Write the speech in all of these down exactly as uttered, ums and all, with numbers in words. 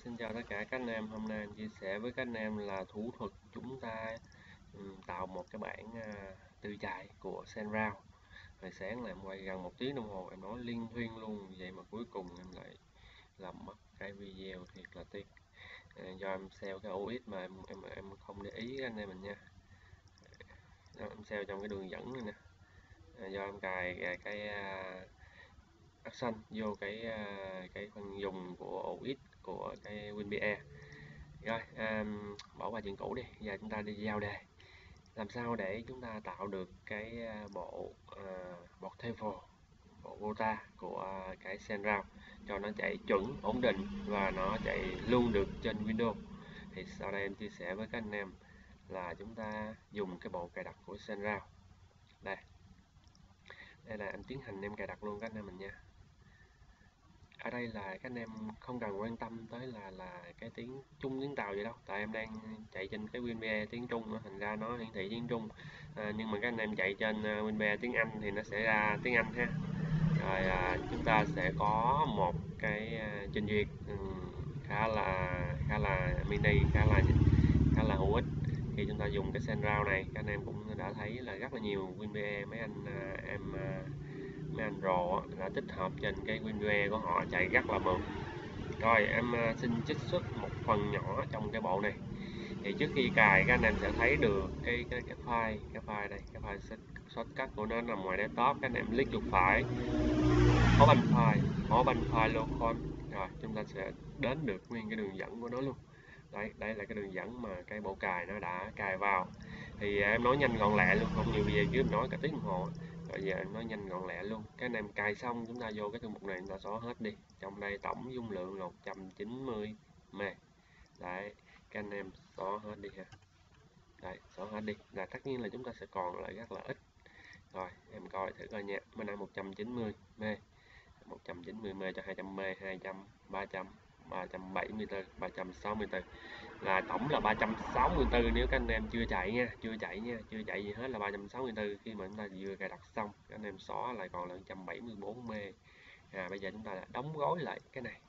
Xin chào tất cả các anh em, hôm nay em chia sẻ với các anh em là thủ thuật chúng ta ừm, tạo một cái bản à, tự chạy của SendRound. Hồi sáng là em quay gần một tiếng đồng hồ, em nói liên thuyên luôn, vậy mà cuối cùng em lại làm mất cái video, thiệt là tiếc. À, do em sale cái ô ích mà em em em không để ý anh em mình nha. Đó, em sale trong cái đường dẫn này nè. À, do em cài, cài cái uh, action vô cái uh, cái phần dùng của ô ích của cái WinBe. Rồi, à, bỏ qua chuyện cũ đi, giờ chúng ta đi vào đề. Làm sao để chúng ta tạo được cái à, bộ à, portable, bộ Vota của cái SendRound cho nó chạy chuẩn, ổn định và nó chạy luôn được trên Windows. Thì sau đây em chia sẻ với các anh em là chúng ta dùng cái bộ cài đặt của SendRound. Đây, đây là em tiến hành em cài đặt luôn các anh em mình nha. Ở đây là các anh em không cần quan tâm tới là là cái tiếng Trung tiếng Tàu vậy đâu, tại em đang chạy trên cái WinBe tiếng Trung đó, thành ra nó hiển thị tiếng Trung. À, nhưng mà các anh em chạy trên uh, WinBe tiếng Anh thì nó sẽ ra tiếng Anh ha. Rồi à, chúng ta sẽ có một cái uh, trình duyệt um, khá là khá là mini, khá là khá là hữu ích khi chúng ta dùng cái SendRound này. Các anh em cũng đã thấy là rất là nhiều WinBe mấy anh uh, em uh, mấy anh Pro đã tích hợp trên cái WinBe của họ chạy rất là mượt. Rồi em xin trích xuất một phần nhỏ trong cái bộ này. Thì trước khi cài các anh em sẽ thấy được cái cái cái file cái file đây, cái file shortcut của nó nằm ngoài desktop. Các anh em click chuột phải, open file, open file local. Rồi chúng ta sẽ đến được nguyên cái đường dẫn của nó luôn. Đấy, đây là cái đường dẫn mà cái bộ cài nó đã cài vào. Thì em nói nhanh gọn lẹ luôn, không nhiều bây giờ chứ em nói cả tiếng đồng hồ. Rồi giờ em nói nhanh gọn lẹ luôn. Cái anh em cài xong chúng ta vô cái thư mục này chúng ta xóa hết đi. Trong đây tổng dung lượng là một trăm chín mươi mê. Đấy, các anh em xóa hết đi ha. Đấy, xóa hết đi. Là tất nhiên là chúng ta sẽ còn lại rất là ít. Rồi, em coi thử coi nha. Bên đây một trăm chín mươi mê. một trăm chín mươi mê cho hai trăm mê, hai trăm, ba trăm, ba trăm bảy mươi tư, ba trăm sáu mươi tư. Là tổng là ba trăm sáu mươi tư nếu các anh em chưa chạy nha, chưa chạy nha, chưa chạy gì hết là ba trăm sáu mươi tư. Khi mà chúng ta vừa cài đặt xong, các anh em xóa lại còn là một trăm bảy mươi tư mê. À, bây giờ chúng ta đã đóng gói lại cái này.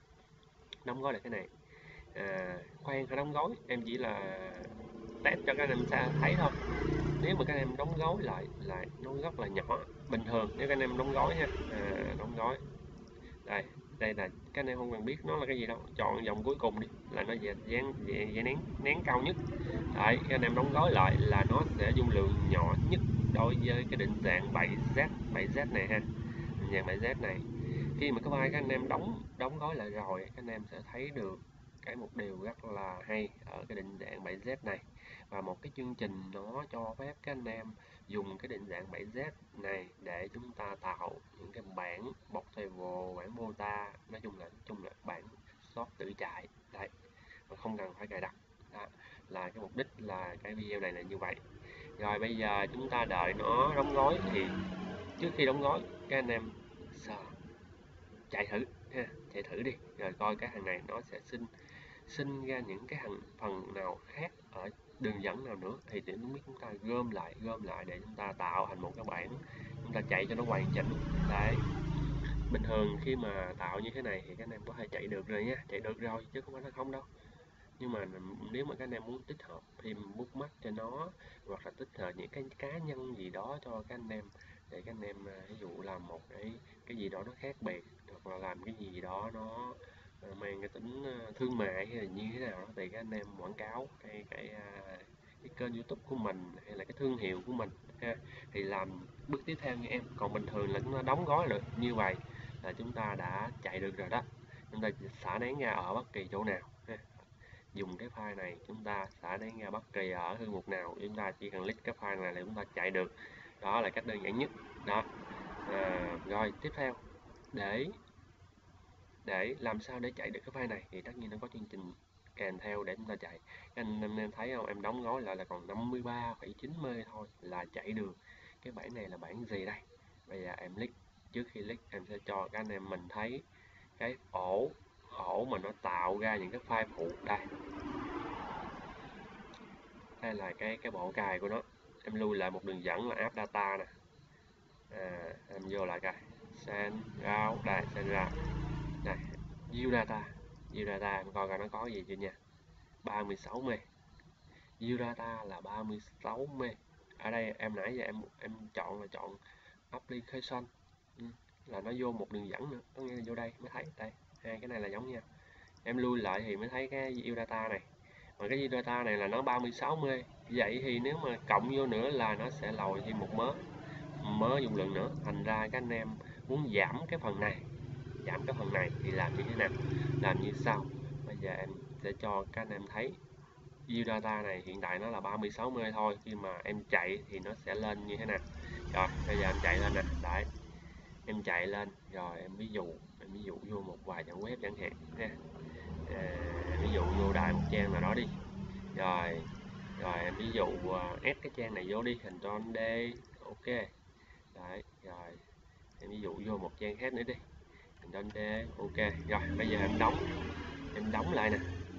Đóng gói lại cái này. À, khoan phải đóng gói, em chỉ là test cho các anh em thấy thôi. Nếu mà các anh em đóng gói lại là nó rất là nhỏ, bình thường nếu các anh em đóng gói nha. À, đóng gói. Đây, đây là các anh em không cần biết nó là cái gì đâu, chọn dòng cuối cùng đi là nó dán dán dán nén nén cao nhất. Đấy, các anh em đóng gói lại là nó sẽ dung lượng nhỏ nhất đối với cái định dạng bảy Z bảy Z này ha, định dạng bảy Z này. Khi mà các vai các anh em đóng đóng gói lại rồi, các anh em sẽ thấy được cái một điều rất là hay ở cái định dạng bảy Z này, và một cái chương trình nó cho phép các anh em dùng cái định dạng bảy Z này để chúng ta tạo những cái bản portable, bản Vota, nói chung là nói chung là bản short tự chạy đấy, mà không cần phải cài đặt. Đó là cái mục đích là cái video này là như vậy. Rồi bây giờ chúng ta đợi nó đóng gói. Thì trước khi đóng gói các anh em sờ chạy thử ha, chạy thử đi rồi coi cái thằng này nó sẽ sinh sinh ra những cái thành phần nào khác ở đường dẫn nào nữa, thì để biết chúng ta gom lại gom lại để chúng ta tạo thành một cái bản chúng ta chạy cho nó hoàn chỉnh. Đấy, bình thường khi mà tạo như thế này thì các anh em có thể chạy được rồi nha, chạy được rồi chứ không phải là không đâu. Nhưng mà nếu mà các anh em muốn tích hợp thêm bookmark cho nó, hoặc là tích hợp những cái cá nhân gì đó cho các anh em, để các anh em ví dụ làm một cái cái gì đó nó khác biệt, hoặc là làm cái gì đó nó mang cái tính thương mại hay là như thế nào đó, thì các anh em quảng cáo cái cái cái kênh YouTube của mình hay là cái thương hiệu của mình ha, thì làm bước tiếp theo như em. Còn bình thường là chúng ta đóng gói được như vậy là chúng ta đã chạy được rồi đó. Chúng ta xả nén ra ở bất kỳ chỗ nào ha. Dùng cái file này chúng ta xả nén ra bất kỳ ở thư mục nào, chúng ta chỉ cần click cái file này là chúng ta chạy được. Đó là cách đơn giản nhất đó. À, rồi tiếp theo, để để làm sao để chạy được cái file này thì tất nhiên nó có chương trình kèm theo để chúng ta chạy. Anh em, em thấy không, em đóng gói lại là còn năm mươi ba phẩy chín mê thôi là chạy được. Cái bản này là bản gì đây? Bây giờ em click, trước khi click em sẽ cho các anh em mình thấy cái ổ ổ mà nó tạo ra những cái file phụ. Đây, đây là cái cái bộ cài của nó. Em lưu lại một đường dẫn là app data nè. À, em vô lại cài send out đây, send ra đây, view data. view data em coi coi nó có gì chưa nha. ba mươi sáu mê. View data là ba mươi sáu mê. Ở đây em nãy giờ em em chọn là chọn application, ừ, là nó vô một đường dẫn nữa, có nghĩa là vô đây mới thấy. Đây, hai cái này là giống nhau. Em lui lại thì mới thấy cái view data này. Mà cái view data này là nó ba mươi sáu mê. Vậy thì nếu mà cộng vô nữa là nó sẽ lòi thêm một mớ mớ dung lượng nữa. Thành ra các anh em muốn giảm cái phần này, giảm cái phần này thì làm như thế nào? Làm như sau. Bây giờ em sẽ cho các anh em thấy view data này hiện tại nó là ba mươi sáu mê thôi, khi mà em chạy thì nó sẽ lên như thế nào. Rồi bây giờ em chạy lên nè, đấy, em chạy lên rồi em ví dụ em ví dụ vô một vài trang web chẳng hạn ha. À, ví dụ vô đại một trang nào đó đi, rồi rồi em ví dụ uh, ép cái trang này vô đi, hình tròn D, ok. Đấy, rồi em ví dụ vô một trang khác nữa đi, hình tròn D, ok. Rồi bây giờ em đóng em đóng lại nè.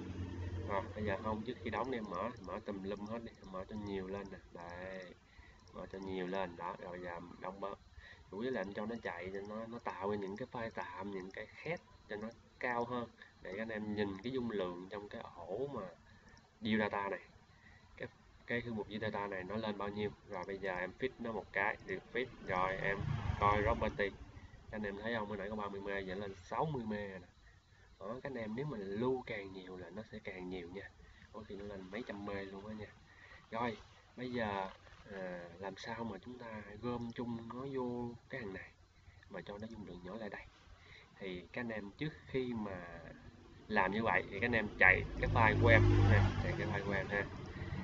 Rồi bây giờ không, trước khi đóng em mở mở tùm lum hết đi, mở cho nhiều lên nè, đây, mở cho nhiều lên đó. Rồi bây giờ đóng bớt, chủ yếu là em cho nó chạy cho nó nó tạo ra những cái file tạm, những cái khác cho nó cao hơn, để các anh em nhìn cái dung lượng trong cái ổ mà view data này, cái cái thư mục view data này nó lên bao nhiêu. Rồi bây giờ em fit nó một cái, được fit rồi em coi property, các anh em thấy không, mới nãy có ba mươi mê giờ lên sáu mươi mê nè. Đó, các anh em nếu mà lưu càng nhiều là nó sẽ càng nhiều nha, có khi nó lên mấy trăm mê luôn á nha. Rồi bây giờ à, làm sao mà chúng ta gom chung nó vô cái hàng này mà cho nó dung lượng nhỏ lại đây. Thì các anh em trước khi mà làm như vậy thì các anh em chạy cái file của em ha, chạy cái file của em ha.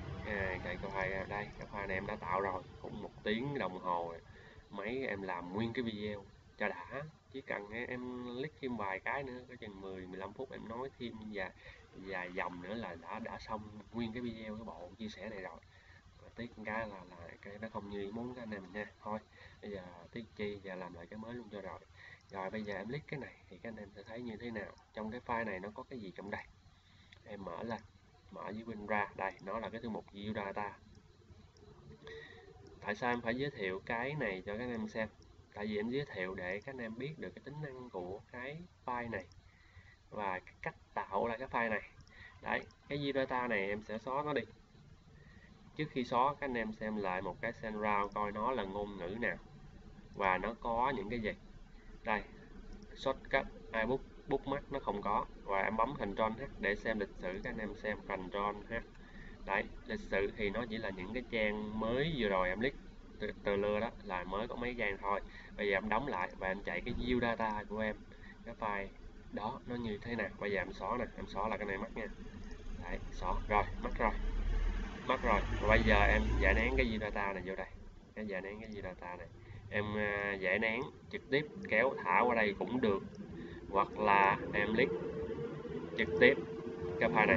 À, chạy cái file đây, cái file này em đã tạo rồi, cũng một tiếng đồng hồ mấy em làm nguyên cái video cho đã. Chỉ cần em click thêm vài cái nữa, có chừng mười mười lăm phút em nói thêm vài vài dòng nữa là đã đã xong nguyên cái video, cái bộ chia sẻ này rồi. Tiếc cái là là cái nó không như ý muốn các anh em mình nha. Thôi bây giờ tiếc chi và làm lại cái mới luôn cho rồi. Rồi bây giờ em click cái này thì các anh em sẽ thấy như thế nào. Trong cái file này nó có cái gì trong đây, em mở lên, mở dưới Win ra, đây nó là cái thư mục view data. Tại sao em phải giới thiệu cái này cho các anh em xem? Tại vì em giới thiệu để các anh em biết được cái tính năng của cái file này và cái cách tạo ra cái file này. Đấy, cái view data này em sẽ xóa nó đi. Trước khi xóa, các anh em xem lại một cái SendRound coi nó là ngôn ngữ nào và nó có những cái gì. Đây, shortcut iBook bookmark nó không có, và em bấm Ctrl H để xem lịch sử, các anh em xem Ctrl H. Đấy, lịch sử thì nó chỉ là những cái trang mới vừa rồi em click từ, từ lưa đó là mới có mấy trang thôi. Bây giờ em đóng lại và em chạy cái view data của em, cái file đó nó như thế nào. Bây giờ em xóa nè, em xóa là cái này mất nha. Đấy, xóa rồi, mất rồi, mất rồi. Và bây giờ em giải nén cái view data này vô đây, cái giải nén cái view data này em uh, giải nén trực tiếp kéo thả qua đây cũng được, hoặc là em click trực tiếp cái file này.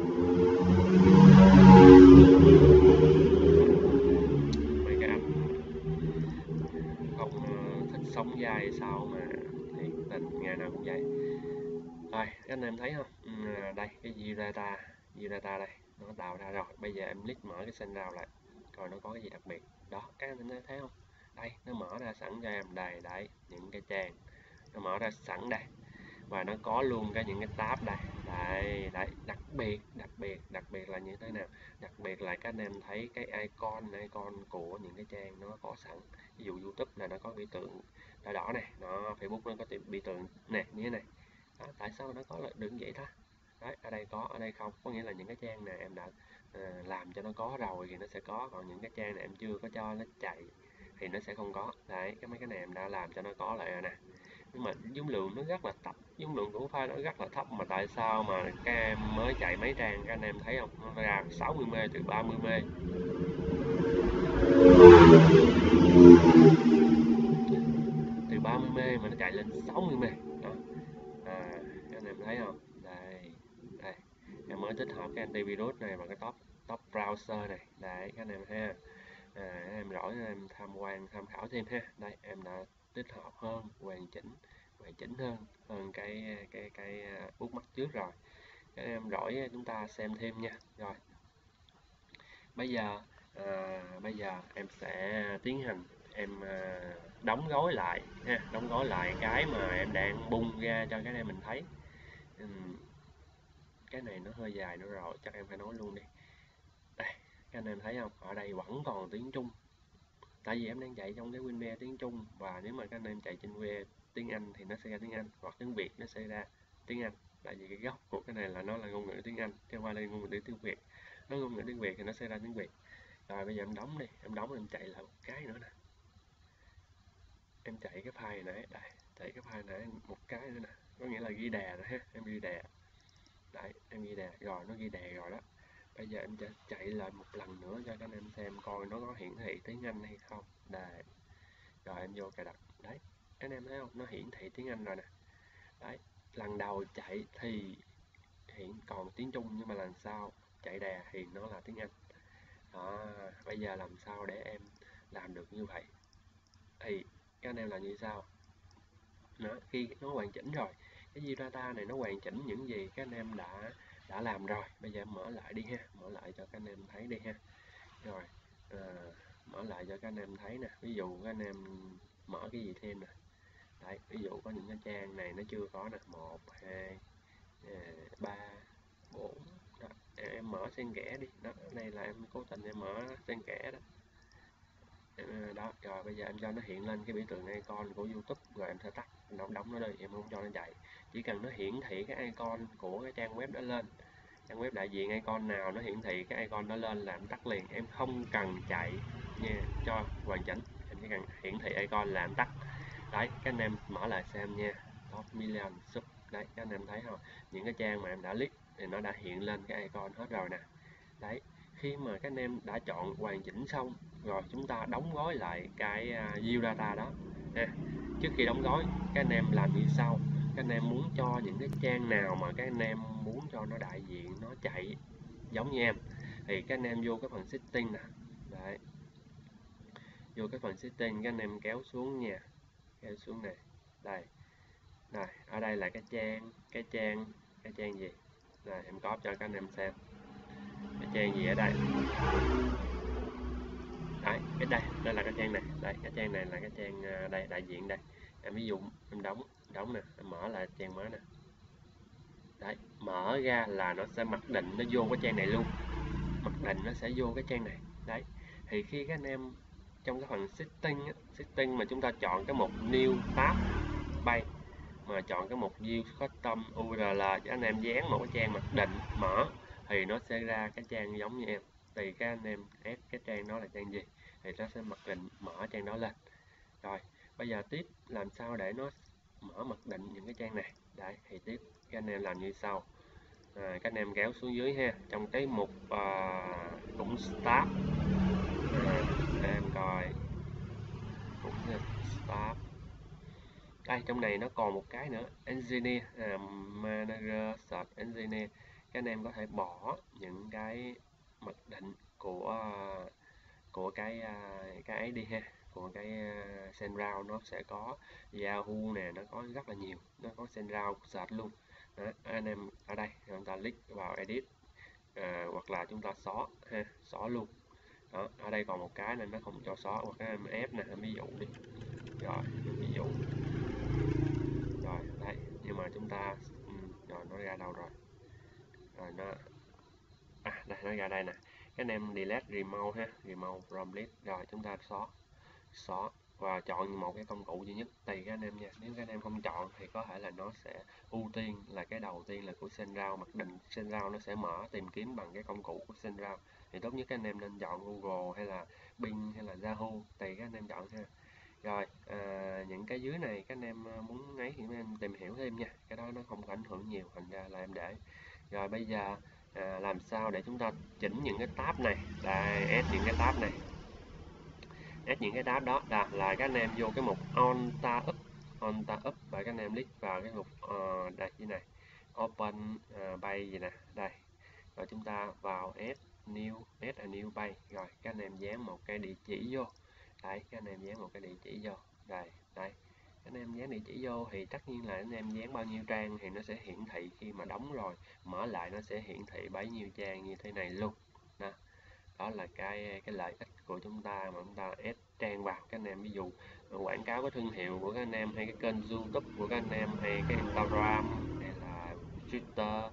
Mấy cái anh không uh, thích sống dai sao mà thiệt tình ngày nào cũng vậy. Rồi các anh em thấy không, ừ, đây cái view data, view data đây nó tạo ra rồi. Bây giờ em click mở cái SendRound lại coi nó có cái gì đặc biệt đó, các anh em thấy không. Đây nó mở ra sẵn cho em đây, đấy những cái trang nó mở ra sẵn đây, và nó có luôn cái những cái tab đây, đây đấy. Đặc biệt đặc biệt đặc biệt là như thế nào, đặc biệt là các anh em thấy cái icon icon của những cái trang nó có sẵn. Ví dụ YouTube là nó có biểu tượng đỏ đỏ này, nó Facebook nó có biểu tượng nè như thế này đó. Tại sao nó có được vậy ta? Đấy, ở đây có, ở đây không, có nghĩa là những cái trang này em đã uh, làm cho nó có rồi thì nó sẽ có, còn những cái trang này em chưa có cho nó chạy thì nó sẽ không có. Đấy, cái mấy cái này em đã làm cho nó có lại rồi nè, nhưng mà dung lượng nó rất là thấp, dung lượng của file nó rất là thấp, mà tại sao mà các em mới chạy mấy trang các anh em thấy không, nó ra sáu mươi mê từ ba mươi mê, từ ba mươi mê mà nó chạy lên sáu mươi mê đó. À, các anh em thấy không, đây đây em mới tích hợp cái antivirus này và cái top top browser này, đấy các anh em ha. À, em rỗi em tham quan tham khảo thêm ha. Đây em đã tích hợp hơn, hoàn chỉnh hoàn chỉnh hơn hơn cái cái cái bookmark trước rồi. Các em rỗi chúng ta xem thêm nha. Rồi bây giờ à, bây giờ em sẽ tiến hành em à, đóng gói lại ha, đóng gói lại cái mà em đang bung ra cho các em mình thấy. Uhm, cái này nó hơi dài nữa rồi, chắc em phải nói luôn đi. Đây, các anh em thấy không, ở đây vẫn còn tiếng Trung, tại vì em đang chạy trong cái WinVer tiếng Trung, và nếu mà các anh em chạy trên WinVer tiếng Anh thì nó sẽ ra tiếng Anh, hoặc tiếng Việt nó sẽ ra tiếng Anh, tại vì cái gốc của cái này là nó là ngôn ngữ tiếng Anh chứ không phải là ngôn ngữ tiếng Việt. Nó ngôn ngữ tiếng Việt thì nó sẽ ra tiếng Việt. Rồi bây giờ em đóng đi, em đóng em chạy lại một cái nữa nè, em chạy cái file này đây, chạy cái file này một cái nữa nè, có nghĩa là ghi đè rồi ha, em ghi đè đấy, em ghi đè rồi, nó ghi đè rồi đó. Bây giờ em sẽ chạy lại một lần nữa cho các anh em xem coi nó có hiển thị tiếng Anh hay không. Đây, rồi em vô cài đặt, đấy anh em thấy không, nó hiển thị tiếng Anh rồi nè. Đấy, lần đầu chạy thì hiện còn tiếng Trung, nhưng mà lần sau chạy đè thì nó là tiếng Anh. Đó, bây giờ làm sao để em làm được như vậy thì các anh em làm như sau. Đó, khi nó hoàn chỉnh rồi, cái view data này nó hoàn chỉnh những gì các anh em đã đã làm rồi. Bây giờ em mở lại đi ha, mở lại cho các anh em thấy đi ha. Rồi à, mở lại cho các anh em thấy nè, ví dụ các anh em mở cái gì thêm nè. Đấy, ví dụ có những cái trang này nó chưa có nè, một, hai, ba, bốn. Đó, em mở xen kẽ đi. Đó, đây là em cố tình em mở xen kẽ đó. Đó, rồi bây giờ em cho nó hiện lên cái biểu tượng icon của YouTube, rồi em sẽ tắt, đóng đóng nó đi, em không cho nó chạy. Chỉ cần nó hiển thị cái icon của cái trang web đó lên, trang web đại diện icon nào nó hiển thị cái icon đó lên là em tắt liền, em không cần chạy nha, cho hoàn chỉnh, em chỉ cần hiển thị icon là em tắt. Đấy, các anh em mở lại xem nha, top million sub, đấy các anh em thấy không, những cái trang mà em đã click thì nó đã hiện lên cái icon hết rồi nè. Đấy, khi mà các anh em đã chọn hoàn chỉnh xong rồi, chúng ta đóng gói lại cái uh, view data đó ha. Trước khi đóng gói, các anh em làm như sau. Các anh em muốn cho những cái trang nào mà các anh em muốn cho nó đại diện, nó chạy giống như em, thì các anh em vô cái phần setting nè. Đấy, vô cái phần setting, các anh em kéo xuống nha, kéo xuống này. Đây, rồi ở đây là cái trang cái trang cái trang gì, rồi em copy cho các anh em xem cái trang gì ở đây. Đấy, cái đây đây là cái trang này, đây cái trang này là cái trang đây đại diện đây. Em ví dụ em đóng đóng nè, em mở lại trang mới nè. Đấy, mở ra là nó sẽ mặc định nó vô cái trang này luôn, mặc định nó sẽ vô cái trang này. Đấy, thì khi các anh em trong cái phần setting á, setting mà chúng ta chọn cái mục new tab bay, mà chọn cái mục view custom u rờ lờ cho anh em dán một cái trang mặc định mở, thì nó sẽ ra cái trang giống như em. Tùy các anh em ép cái trang đó là trang gì thì nó sẽ mặc định mở trang đó lên. Rồi bây giờ tiếp làm sao để nó mở mặc định những cái trang này. Đấy, thì tiếp các anh em làm như sau. À, các anh em kéo xuống dưới ha, trong cái mục uh, cũng start, à, để em coi cũng start. Đây, trong này nó còn một cái nữa, engineer, à, manager search engineer. Các anh em có thể bỏ những cái mặc định của của cái cái ấy đi ha, của cái SendRound. Nó sẽ có Yahoo nè, nó có rất là nhiều, nó có SendRound search luôn. Đó, anh em ở đây chúng ta click vào edit, à, hoặc là chúng ta xóa ha, xóa luôn. Đó, ở đây còn một cái nên nó không cho xóa, hoặc cái em ép nè, ví dụ đi. Rồi, ví dụ rồi đấy, nhưng mà chúng ta ừ, rồi nó ra đâu rồi, rồi nó à đây, nó ra đây nè. Cái anh em delete remove ha, remove from list, rồi chúng ta xóa xóa và chọn một cái công cụ duy nhất, tùy các anh em nha. Nếu các anh em không chọn thì có thể là nó sẽ ưu tiên là cái đầu tiên là của SendRound, mặc định SendRound nó sẽ mở tìm kiếm bằng cái công cụ của SendRound, thì tốt nhất các anh em nên chọn Google hay là Bing hay là Yahoo, tùy các anh em chọn ha. Rồi à, những cái dưới này các anh em muốn ấy thì các anh em tìm hiểu thêm nha, cái đó nó không có ảnh hưởng nhiều, thành ra là em để. Rồi bây giờ à, làm sao để chúng ta chỉnh những cái tab này. Đây, add những cái tab này, add những cái tab đó là, là các anh em vô cái mục on tab up, on tab up, và các anh em click vào cái mục uh, đây như này, open uh, bay gì nè, đây, rồi chúng ta vào add new, add a new bay, rồi các anh em dán một cái địa chỉ vô. Đấy, các anh em dán một cái địa chỉ vô đây, đây anh em dán địa chỉ vô thì tất nhiên là anh em dán bao nhiêu trang thì nó sẽ hiển thị, khi mà đóng rồi mở lại nó sẽ hiển thị bấy nhiêu trang như thế này luôn. Đó, đó là cái cái lợi ích của chúng ta mà chúng ta add trang vào. Các anh em ví dụ quảng cáo cái thương hiệu của các anh em, hay cái kênh YouTube của các anh em, hay cái Instagram hay là Twitter,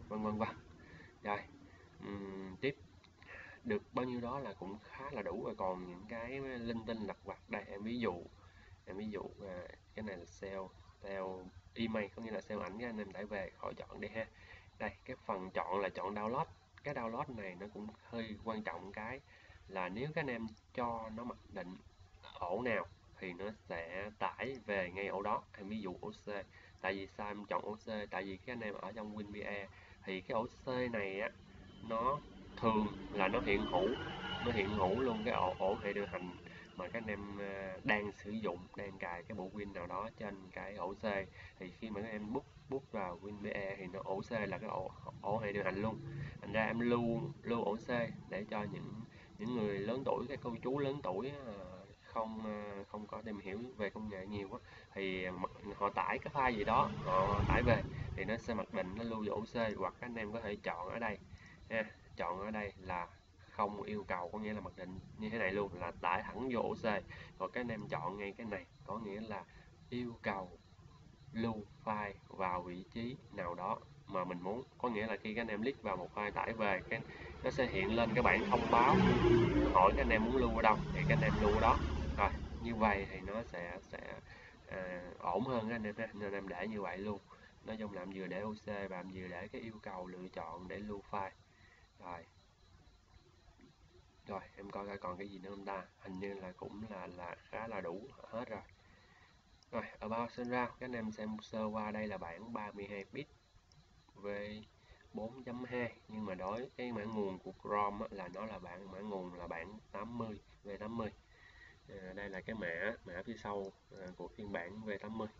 vân vân vân. Rồi, ừm, tiếp được bao nhiêu đó là cũng khá là đủ rồi, còn những cái linh tinh lặt vặt đây em ví dụ em ví dụ à, cái này là sale sale email, có nghĩa là sale ảnh, cái anh em tải về khỏi chọn đi ha. Đây, cái phần chọn là chọn download. Cái download này nó cũng hơi quan trọng, cái là nếu các anh em cho nó mặc định ổ nào thì nó sẽ tải về ngay ổ đó. Em ví dụ ổ C. Tại vì sao em chọn ổ C? Tại vì các anh em ở trong WinVR thì cái ổ C này á, nó thường là nó hiện hữu nó hiện hữu luôn cái ổ ổ hệ điều hành mà các anh em à, đang sử dụng, đang cài cái bộ Win nào đó trên cái ổ C, thì khi mà các em boot boot vào WinVR thì nó ổ C là cái ổ ổ hệ điều hành luôn. Thành ra em lưu lưu ổ C để cho những những người lớn tuổi, cái cô chú lớn tuổi à, không à, không có tìm hiểu về công nghệ nhiều á, thì họ tải cái file gì đó họ tải về thì nó sẽ mặc định nó lưu vào ổ C. Hoặc các anh em có thể chọn ở đây ha, chọn ở đây là không yêu cầu, có nghĩa là mặc định như thế này luôn, là tải thẳng vô ổ C. Còn các anh em chọn ngay cái này có nghĩa là yêu cầu lưu file vào vị trí nào đó mà mình muốn, có nghĩa là khi các anh em click vào một file tải về, cái nó sẽ hiện lên cái bảng thông báo hỏi các anh em muốn lưu ở đâu thì các anh em lưu ở đó. Rồi, như vậy thì nó sẽ sẽ à, ổn hơn các anh em ha, nên em để như vậy luôn. Nói chung là em vừa để ô xê và em vừa để cái yêu cầu lựa chọn để lưu file. Rồi, rồi em coi coi còn cái gì nữa không ta, hình như là cũng là là khá là đủ hết rồi. Rồi, About Senra, các anh em xem sơ qua, đây là bản ba mươi hai bit v bốn chấm hai, nhưng mà đối cái mã nguồn của Chrome á, là nó là bản mã nguồn là bản tám mươi v tám mươi. À, đây là cái mã mã phía sau à, của phiên bản v tám mươi.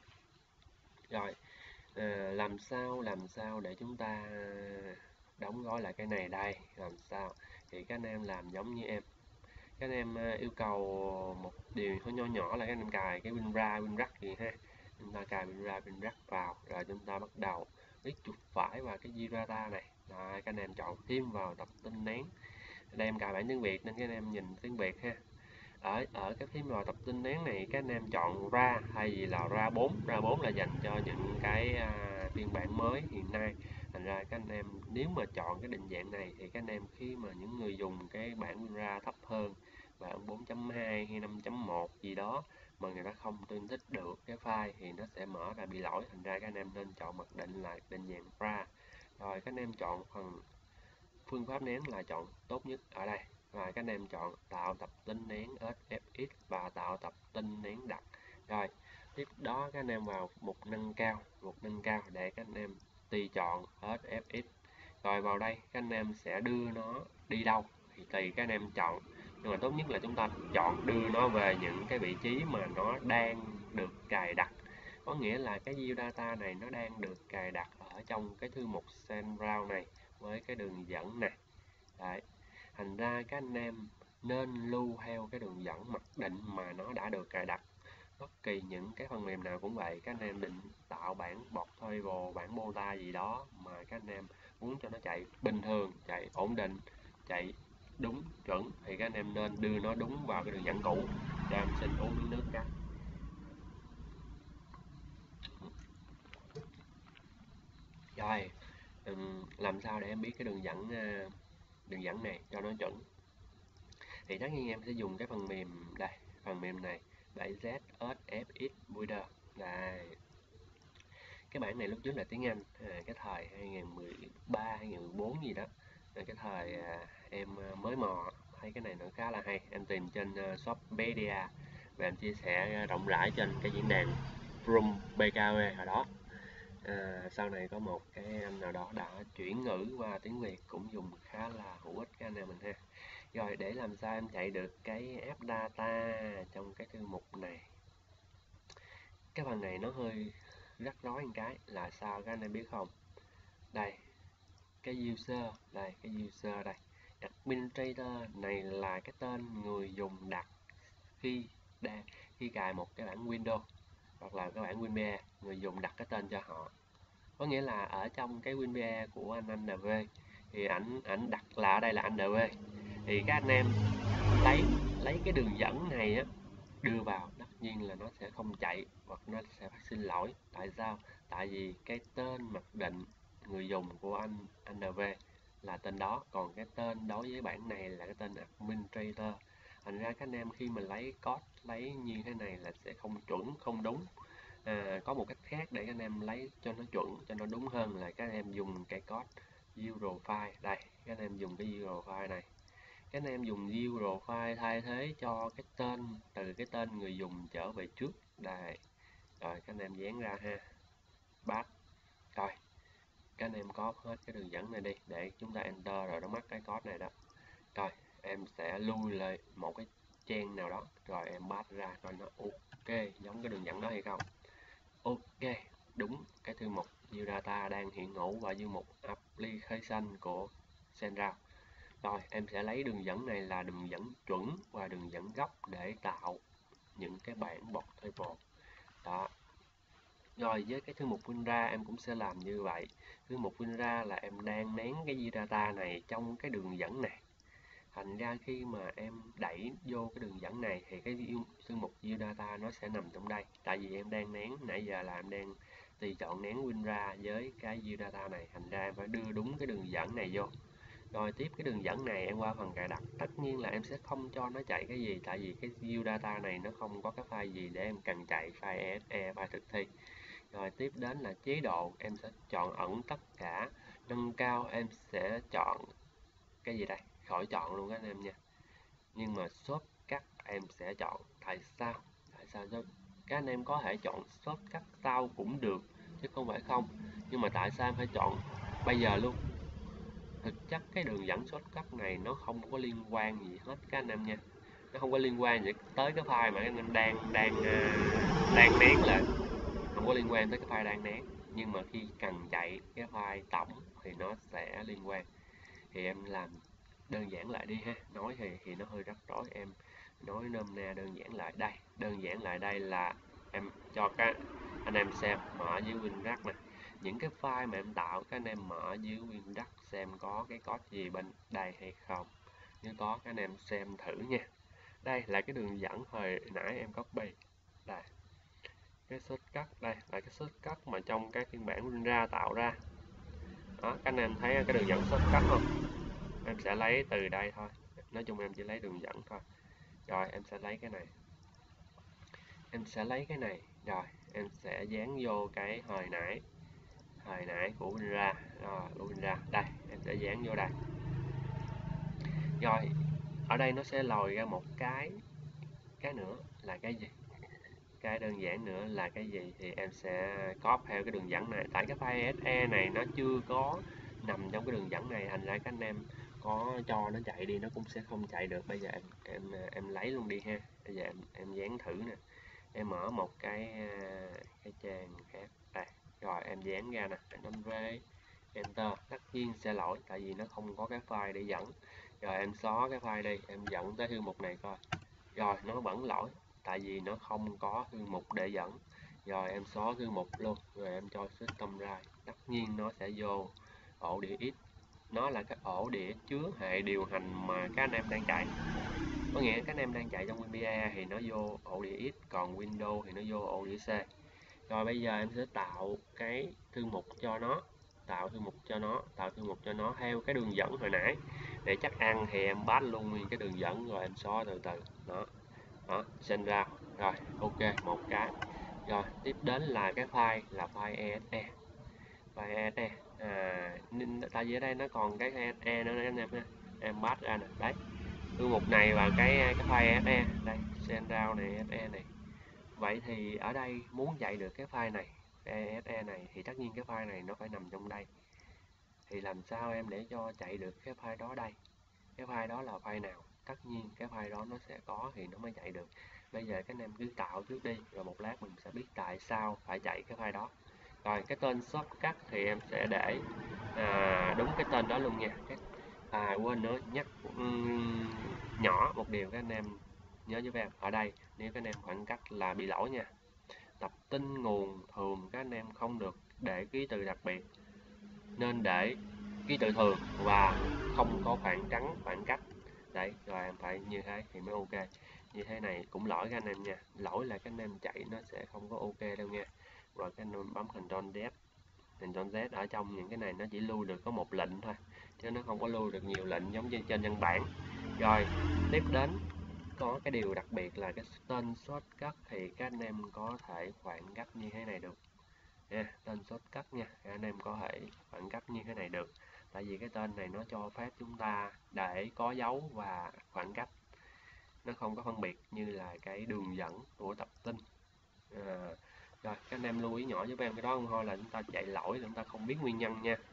Rồi, à, làm sao làm sao để chúng ta đóng gói lại cái này đây, làm sao thì các anh em làm giống như em. Các anh em à, yêu cầu một điều hơi nho nhỏ là các anh em cài cái WinRAR WinRAR gì ha, chúng ta cài WinRAR WinRAR vào, rồi chúng ta bắt đầu click chuột phải vào cái Zirata này. Rồi, các anh em chọn thêm vào tập tin nén. Đây em cài bản tiếng Việt nên các anh em nhìn tiếng Việt ha. Ở ở cái phím vào tập tin nén này các anh em chọn ra hay vì là ra bốn. Ra bốn là dành cho những cái à, phiên bản mới hiện nay. Thành ra các anh em nếu mà chọn cái định dạng này thì các anh em khi mà những người dùng cái bản ra thấp hơn và bốn chấm hai hay năm chấm một gì đó mà người ta không tương thích được cái file thì nó sẽ mở ra bị lỗi. Thành ra các anh em nên chọn mặc định là định dạng ra. Rồi các anh em chọn phần phương pháp nén là chọn tốt nhất ở đây. Và các anh em chọn tạo tập tin nén ét ép ích và tạo tập tin nén đặc. Rồi, tiếp đó các anh em vào mục nâng cao, mục nâng cao để các anh em tùy chọn ét ép ích. Rồi vào đây các anh em sẽ đưa nó đi đâu thì tùy các anh em chọn. Nhưng mà tốt nhất là chúng ta chọn đưa nó về những cái vị trí mà nó đang được cài đặt. Có nghĩa là cái view data này nó đang được cài đặt ở trong cái thư mục SendRoute này với cái đường dẫn này. Đấy. Thành ra các anh em nên lưu theo cái đường dẫn mặc định mà nó đã được cài đặt. Bất kỳ những cái phần mềm nào cũng vậy, các anh em định tạo bản portable, bản mô-tả gì đó mà các anh em muốn cho nó chạy bình thường, chạy ổn định, chạy đúng chuẩn thì các anh em nên đưa nó đúng vào cái đường dẫn cũ. Cho em xin uống miếng nước cái. Rồi, làm sao để em biết cái đường dẫn đường dẫn này cho nó chuẩn? Thì tất nhiên em sẽ dùng cái phần mềm đây, phần mềm này bảy Z ét ép ích Builder. Đây, cái bản này lúc trước là tiếng Anh, à, cái thời hai nghìn mười ba hai nghìn mười bốn gì đó, cái thời à, em mới mò thấy cái này nó khá là hay, em tìm trên uh, Shoppedia và em chia sẻ rộng rãi trên cái diễn đàn Forum bê ca o e hồi đó. À, sau này có một cái anh nào đó đã chuyển ngữ qua tiếng Việt cũng dùng khá là hữu ích cái anh em mình ha. Rồi, để làm sao em chạy được cái app data trong cái thư mục này, cái phần này nó hơi rắc rối một cái là sao các anh em biết không? Đây, cái user, đây cái user đây, administrator này là cái tên người dùng đặt khi đang khi cài một cái bản Windows hoặc là cái bản WinVR, người dùng đặt cái tên cho họ. Có nghĩa là ở trong cái WinVR của anh anh en vê thì ảnh ảnh đặt là ở đây là anh en vê, thì các anh em lấy lấy cái đường dẫn này á đưa vào, tất nhiên là nó sẽ không chạy hoặc nó sẽ phát sinh lỗi. Tại sao? Tại vì cái tên mặc định người dùng của anh anh en vê là tên đó, còn cái tên đối với bản này là cái tên administrator. Thành ra các anh em khi mà lấy code lấy như thế này là sẽ không chuẩn, không đúng. À, có một cách khác để các anh em lấy cho nó chuẩn, cho nó đúng hơn là các anh em dùng cái code euro file. Đây, các anh em dùng cái euro file này, các anh em dùng euro file thay thế cho cái tên, từ cái tên người dùng trở về trước. Đây, rồi các anh em dán ra ha, pass. Rồi các anh em có hết cái đường dẫn này đi, để chúng ta enter rồi nó mắc cái code này đó. Rồi em sẽ lui lại một cái trang nào đó, rồi em pass ra coi nó ok giống cái đường dẫn đó hay không. Ok, đúng cái thư mục view data đang hiện hữu và view mục application của SendRoute. Rồi em sẽ lấy đường dẫn này là đường dẫn chuẩn và đường dẫn gốc để tạo những cái bảng bột table đó. Rồi với cái thư mục WinRAR em cũng sẽ làm như vậy. Thư mục WinRAR là em đang nén cái view data này trong cái đường dẫn này. Thành ra khi mà em đẩy vô cái đường dẫn này thì cái thư mục view data nó sẽ nằm trong đây. Tại vì em đang nén, nãy giờ là em đang tùy chọn nén WinRAR với cái view data này. Thành ra em phải đưa đúng cái đường dẫn này vô. Rồi tiếp cái đường dẫn này em qua phần cài đặt. Tất nhiên là em sẽ không cho nó chạy cái gì, tại vì cái view data này nó không có cái file gì để em cần chạy file e ét e, file thực thi. Rồi tiếp đến là chế độ, em sẽ chọn ẩn tất cả. Nâng cao em sẽ chọn cái gì đây, khỏi chọn luôn các anh em nha. Nhưng mà shortcut em sẽ chọn. Tại sao? Tại sao chứ? Các anh em có thể chọn shortcut sau cũng được chứ không phải không. Nhưng mà tại sao em phải chọn bây giờ luôn? Thực chất cái đường dẫn shortcut này nó không có liên quan gì hết các anh em nha. Nó không có liên quan gì tới cái file mà các anh em đang đang đang nén lại, không có liên quan tới cái file đang nén. Nhưng mà khi cần chạy cái file tổng thì nó sẽ liên quan. Thì em làm đơn giản lại đi ha, nói thì thì nó hơi rắc rối, em nói nôm na đơn giản lại. Đây, đơn giản lại đây là em cho các anh em xem, mở dưới WinRAR này, những cái file mà em tạo các anh em mở dưới WinRAR xem có cái code gì bên đây hay không. Nếu có các anh em xem thử nha. Đây là cái đường dẫn hồi nãy em copy. Đây, cái shortcut đây là cái shortcut mà trong cái phiên bản WinRAR tạo ra đó. Các anh em thấy cái đường dẫn shortcut không? Em sẽ lấy từ đây thôi, nói chung em chỉ lấy đường dẫn thôi. Rồi em sẽ lấy cái này, em sẽ lấy cái này, rồi em sẽ dán vô cái hồi nãy hồi nãy của WinRAR, rồi của WinRAR đây em sẽ dán vô đây. Rồi ở đây nó sẽ lòi ra một cái cái nữa là cái gì, cái đơn giản nữa là cái gì thì em sẽ copy theo cái đường dẫn này. Tại cái file e ét e này nó chưa có nằm trong cái đường dẫn này, thành ra các anh em có cho nó chạy đi nó cũng sẽ không chạy được. Bây giờ em em em lấy luôn đi ha. Bây giờ em em dán thử nè, em mở một cái cái trang khác đây, rồi em dán ra nè, em đánh V enter, tất nhiên sẽ lỗi tại vì nó không có cái file để dẫn. Rồi em xóa cái file đi, em dẫn tới thư mục này coi, rồi nó vẫn lỗi tại vì nó không có thư mục để dẫn. Rồi em xóa thư mục luôn, rồi em cho system ra, tất nhiên nó sẽ vô ổ đĩa X. Nó là cái ổ đĩa chứa hệ điều hành mà các anh em đang chạy. Có nghĩa các anh em đang chạy trong WinPE thì nó vô ổ đĩa X, còn Windows thì nó vô ổ đĩa C. Rồi bây giờ em sẽ tạo cái thư mục cho nó, tạo thư mục cho nó, tạo thư mục cho nó theo cái đường dẫn hồi nãy. Để chắc ăn thì em pass luôn nguyên cái đường dẫn rồi em xóa từ từ. Đó. Đó, send ra. Rồi, ok, một cái. Rồi, tiếp đến là cái file là file e ét e. File e ét e. À, tại vì ở đây nó còn cái e ét e nữa anh em ha. Em pass ra nè, đấy. Thư mục này và cái cái file e ét e, đây, send ra này e ét e này. Vậy thì ở đây muốn chạy được cái file này, e ét e này thì tất nhiên cái file này nó phải nằm trong đây. Thì làm sao em để cho chạy được cái file đó đây? Cái file đó là file nào? Tất nhiên cái file đó nó sẽ có thì nó mới chạy được. Bây giờ các anh em cứ tạo trước đi, rồi một lát mình sẽ biết tại sao phải chạy cái file đó. Rồi cái tên shortcut thì em sẽ để à, đúng cái tên đó luôn nha. À quên nữa, nhắc um, nhỏ một điều các anh em nhớ giúp em. Ở đây nếu các anh em khoảng cách là bị lỗi nha. Tập tin nguồn thường các anh em không được để ký tự đặc biệt, nên để ký tự thường và không có khoảng trắng khoảng cách. Đấy, rồi em phải như thế thì mới ok. Như thế này cũng lỗi các anh em nha. Lỗi là các anh em chạy nó sẽ không có ok đâu nha. Rồi các anh em bấm Ctrl Z Ctrl Z ở trong những cái này nó chỉ lưu được có một lệnh thôi, chứ nó không có lưu được nhiều lệnh giống như trên văn bản. Rồi tiếp đến có cái điều đặc biệt là cái tên shortcut thì các anh em có thể khoảng cách như thế này được nha. Tên shortcut nha, các anh em có thể khoảng cách như thế này được, tại vì cái tên này nó cho phép chúng ta để có dấu và khoảng cách, nó không có phân biệt như là cái đường dẫn của tập tin. À, rồi các anh em lưu ý nhỏ giúp em cái đó không thôi là chúng ta chạy lỗi, chúng ta không biết nguyên nhân nha.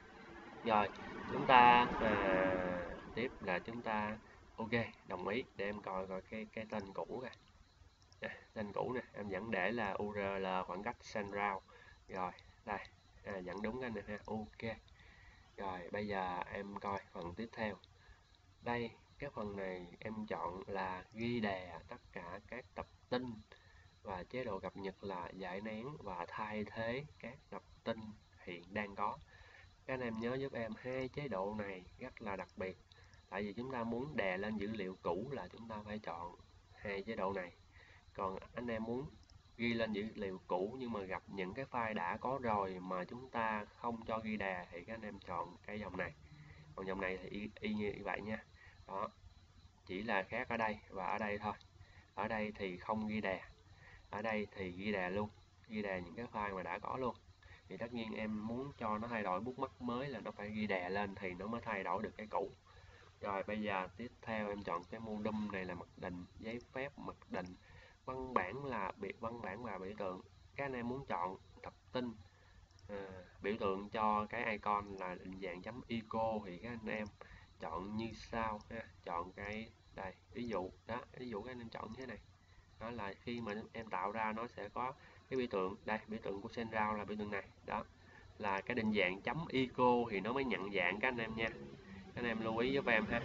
Rồi chúng ta à, tiếp là chúng ta ok đồng ý để em coi coi cái cái tên cũ kìa. À, tên cũ nè em vẫn để là u rờ lờ khoảng cách SendRoute. Rồi đây à, vẫn đúng cái này ha. Ok. Rồi bây giờ em coi phần tiếp theo. Đây cái phần này em chọn là ghi đè tất cả các tập tin, và chế độ cập nhật là giải nén và thay thế các tập tin hiện đang có. Các anh em nhớ giúp em hai chế độ này rất là đặc biệt, tại vì chúng ta muốn đè lên dữ liệu cũ là chúng ta phải chọn hai chế độ này. Còn anh em muốn ghi lên dữ liệu cũ nhưng mà gặp những cái file đã có rồi mà chúng ta không cho ghi đè thì các anh em chọn cái dòng này. Còn dòng này thì y, y như vậy nha. Đó, chỉ là khác ở đây và ở đây thôi. Ở đây thì không ghi đè, ở đây thì ghi đè luôn, ghi đè những cái file mà đã có luôn. Thì tất nhiên em muốn cho nó thay đổi bookmark mới là nó phải ghi đè lên thì nó mới thay đổi được cái cũ. Rồi bây giờ tiếp theo em chọn cái module này là mặc định, giấy phép mặc định, văn bản là biệt văn bản và biểu tượng. Các anh em muốn chọn tập tin, à, biểu tượng cho cái icon là định dạng chấm ico thì các anh em chọn như sau ha. Chọn cái đây ví dụ đó, ví dụ các anh em chọn như thế này. Đó là khi mà em tạo ra nó sẽ có cái biểu tượng đây, biểu tượng của SendRoute là biểu tượng này. Đó là cái định dạng chấm ico thì nó mới nhận dạng các anh em nha. Các anh em lưu ý giúp em ha.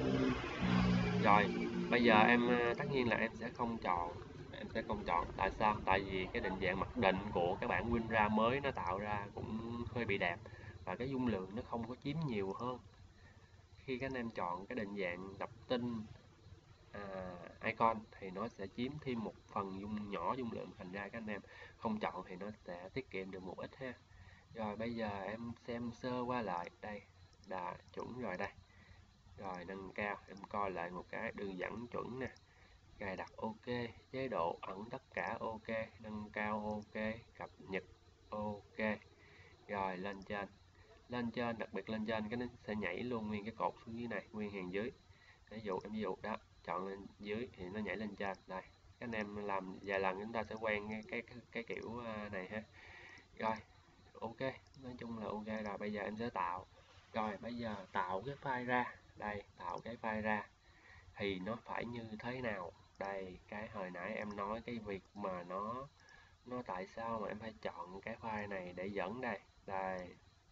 Rồi bây giờ em tất nhiên là em sẽ không chọn, em sẽ không chọn tại sao? Tại vì cái định dạng mặc định của cái bản WinRAR mới nó tạo ra cũng hơi bị đẹp và cái dung lượng nó không có chiếm nhiều hơn. Khi các anh em chọn cái định dạng tập tin à, icon thì nó sẽ chiếm thêm một phần dung nhỏ dung lượng, thành ra các anh em không chọn thì nó sẽ tiết kiệm được một ít ha. Rồi bây giờ em xem sơ qua lại đây là chuẩn rồi đây. Rồi nâng cao em coi lại một cái đường dẫn chuẩn nè, cài đặt ok, chế độ ẩn tất cả ok, nâng cao ok, cập nhật ok. Rồi lên trên, lên trên đặc biệt lên trên cái nó sẽ nhảy luôn nguyên cái cột xuống dưới này, nguyên hàng dưới. Ví dụ em ví dụ đó, chọn lên dưới thì nó nhảy lên trên. Đây các anh em làm vài lần chúng ta sẽ quen cái cái cái, cái kiểu này ha. Rồi ok, nói chung là ok rồi. Bây giờ em sẽ tạo, rồi bây giờ tạo cái file ra đây, tạo cái file ra thì nó phải như thế nào đây. Cái hồi nãy em nói cái việc mà nó nó tại sao mà em phải chọn cái file này để dẫn đây đây.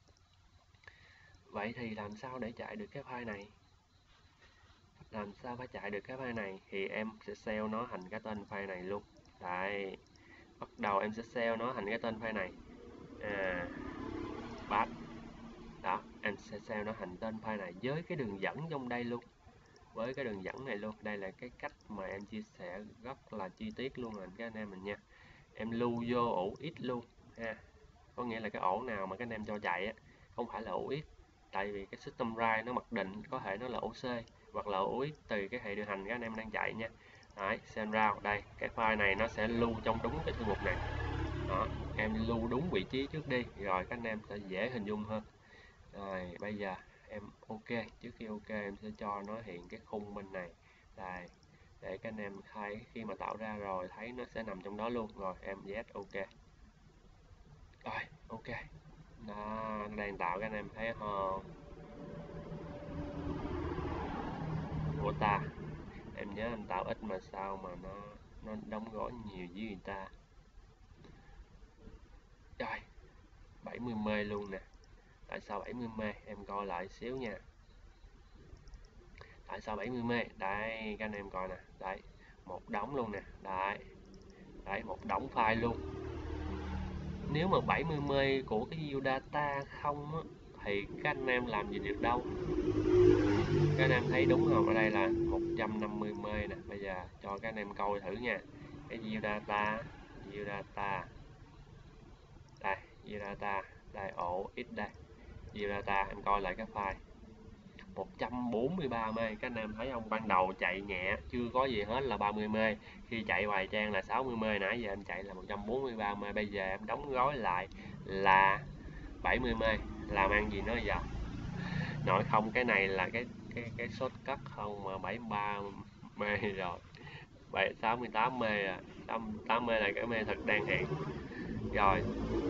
Vậy thì làm sao để chạy được cái file này, làm sao phải chạy được cái file này thì em sẽ save nó thành cái tên file này luôn. Đây bắt đầu em sẽ save nó thành cái tên file này à, bắt đó em sẽ save nó thành tên file này với cái đường dẫn trong đây luôn, với cái đường dẫn này luôn. Đây là cái cách mà em chia sẻ rất là chi tiết luôn rồi các anh em mình nha. Em lưu vô ổ x luôn ha, có nghĩa là cái ổ nào mà các anh em cho chạy á, không phải là ổ x, tại vì cái system write nó mặc định có thể nó là ổ C hoặc là ổ x tùy cái hệ điều hành các anh em đang chạy nha. Đấy, SendRoute đây, cái file này nó sẽ lưu trong đúng cái thư mục này. Đó, em lưu đúng vị trí trước đi, rồi các anh em sẽ dễ hình dung hơn. Rồi bây giờ em ok, trước khi ok em sẽ cho nó hiện cái khung bên này đây, để các anh em thấy khi mà tạo ra rồi thấy nó sẽ nằm trong đó luôn. Rồi em yes ok. Rồi ok, đó, nó đang tạo, các anh em thấy không? Của ta em nhớ em tạo ít mà sao mà nó nó đóng gói nhiều với người ta. Rồi bảy mươi mê luôn nè. Tại sao bảy mươi mê? Em coi lại xíu nha. Tại sao bảy mươi mê? Đây các anh em coi nè, đấy một đống luôn nè, đấy đấy một đống file luôn. Nếu mà bảy mươi mê của cái view data không á, thì các anh em làm gì được đâu. Các anh em thấy đúng không? Ở đây là một trăm năm mươi mê nè. Bây giờ cho các anh em coi thử nha. Cái view data, view data. Đây, view data. đây ổ x đây, view data, em coi lại cái file một trăm bốn mươi ba mê. Các anh em thấy không, ban đầu chạy nhẹ chưa có gì hết là ba mươi mê, khi chạy vài trang là sáu mươi mê, nãy giờ em chạy là một trăm bốn mươi ba mê, bây giờ em đóng gói lại là bảy mươi mê. Làm ăn gì nữa giờ, nội không cái này là cái cái cái shortcut không mà bảy mươi ba mê rồi, bảy sáu mươi tám mê à, sáu mươi tám mê là cái mê thật đang hiện. Rồi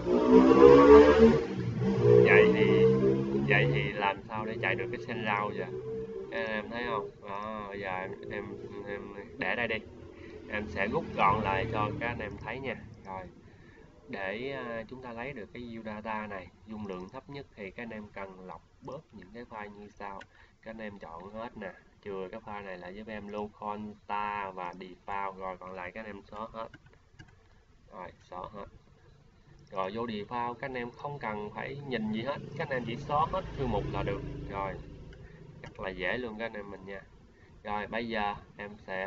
vậy thì vậy thì làm sao để chạy được cái sen rau giờ, các em thấy không? Đó, bây giờ em, em em để đây đi, em sẽ rút gọn lại cho các anh em thấy nha. Rồi để uh, chúng ta lấy được cái view data này dung lượng thấp nhất thì các anh em cần lọc bớt những cái file như sau. Các anh em chọn hết nè, chừa cái file này lại giúp em local star và default, rồi còn lại các anh em xóa hết. Rồi xóa hết. Rồi vô default các anh em không cần phải nhìn gì hết, các anh em chỉ xóa hết thư mục là được. Rồi rất là dễ luôn các anh em mình nha. Rồi bây giờ em sẽ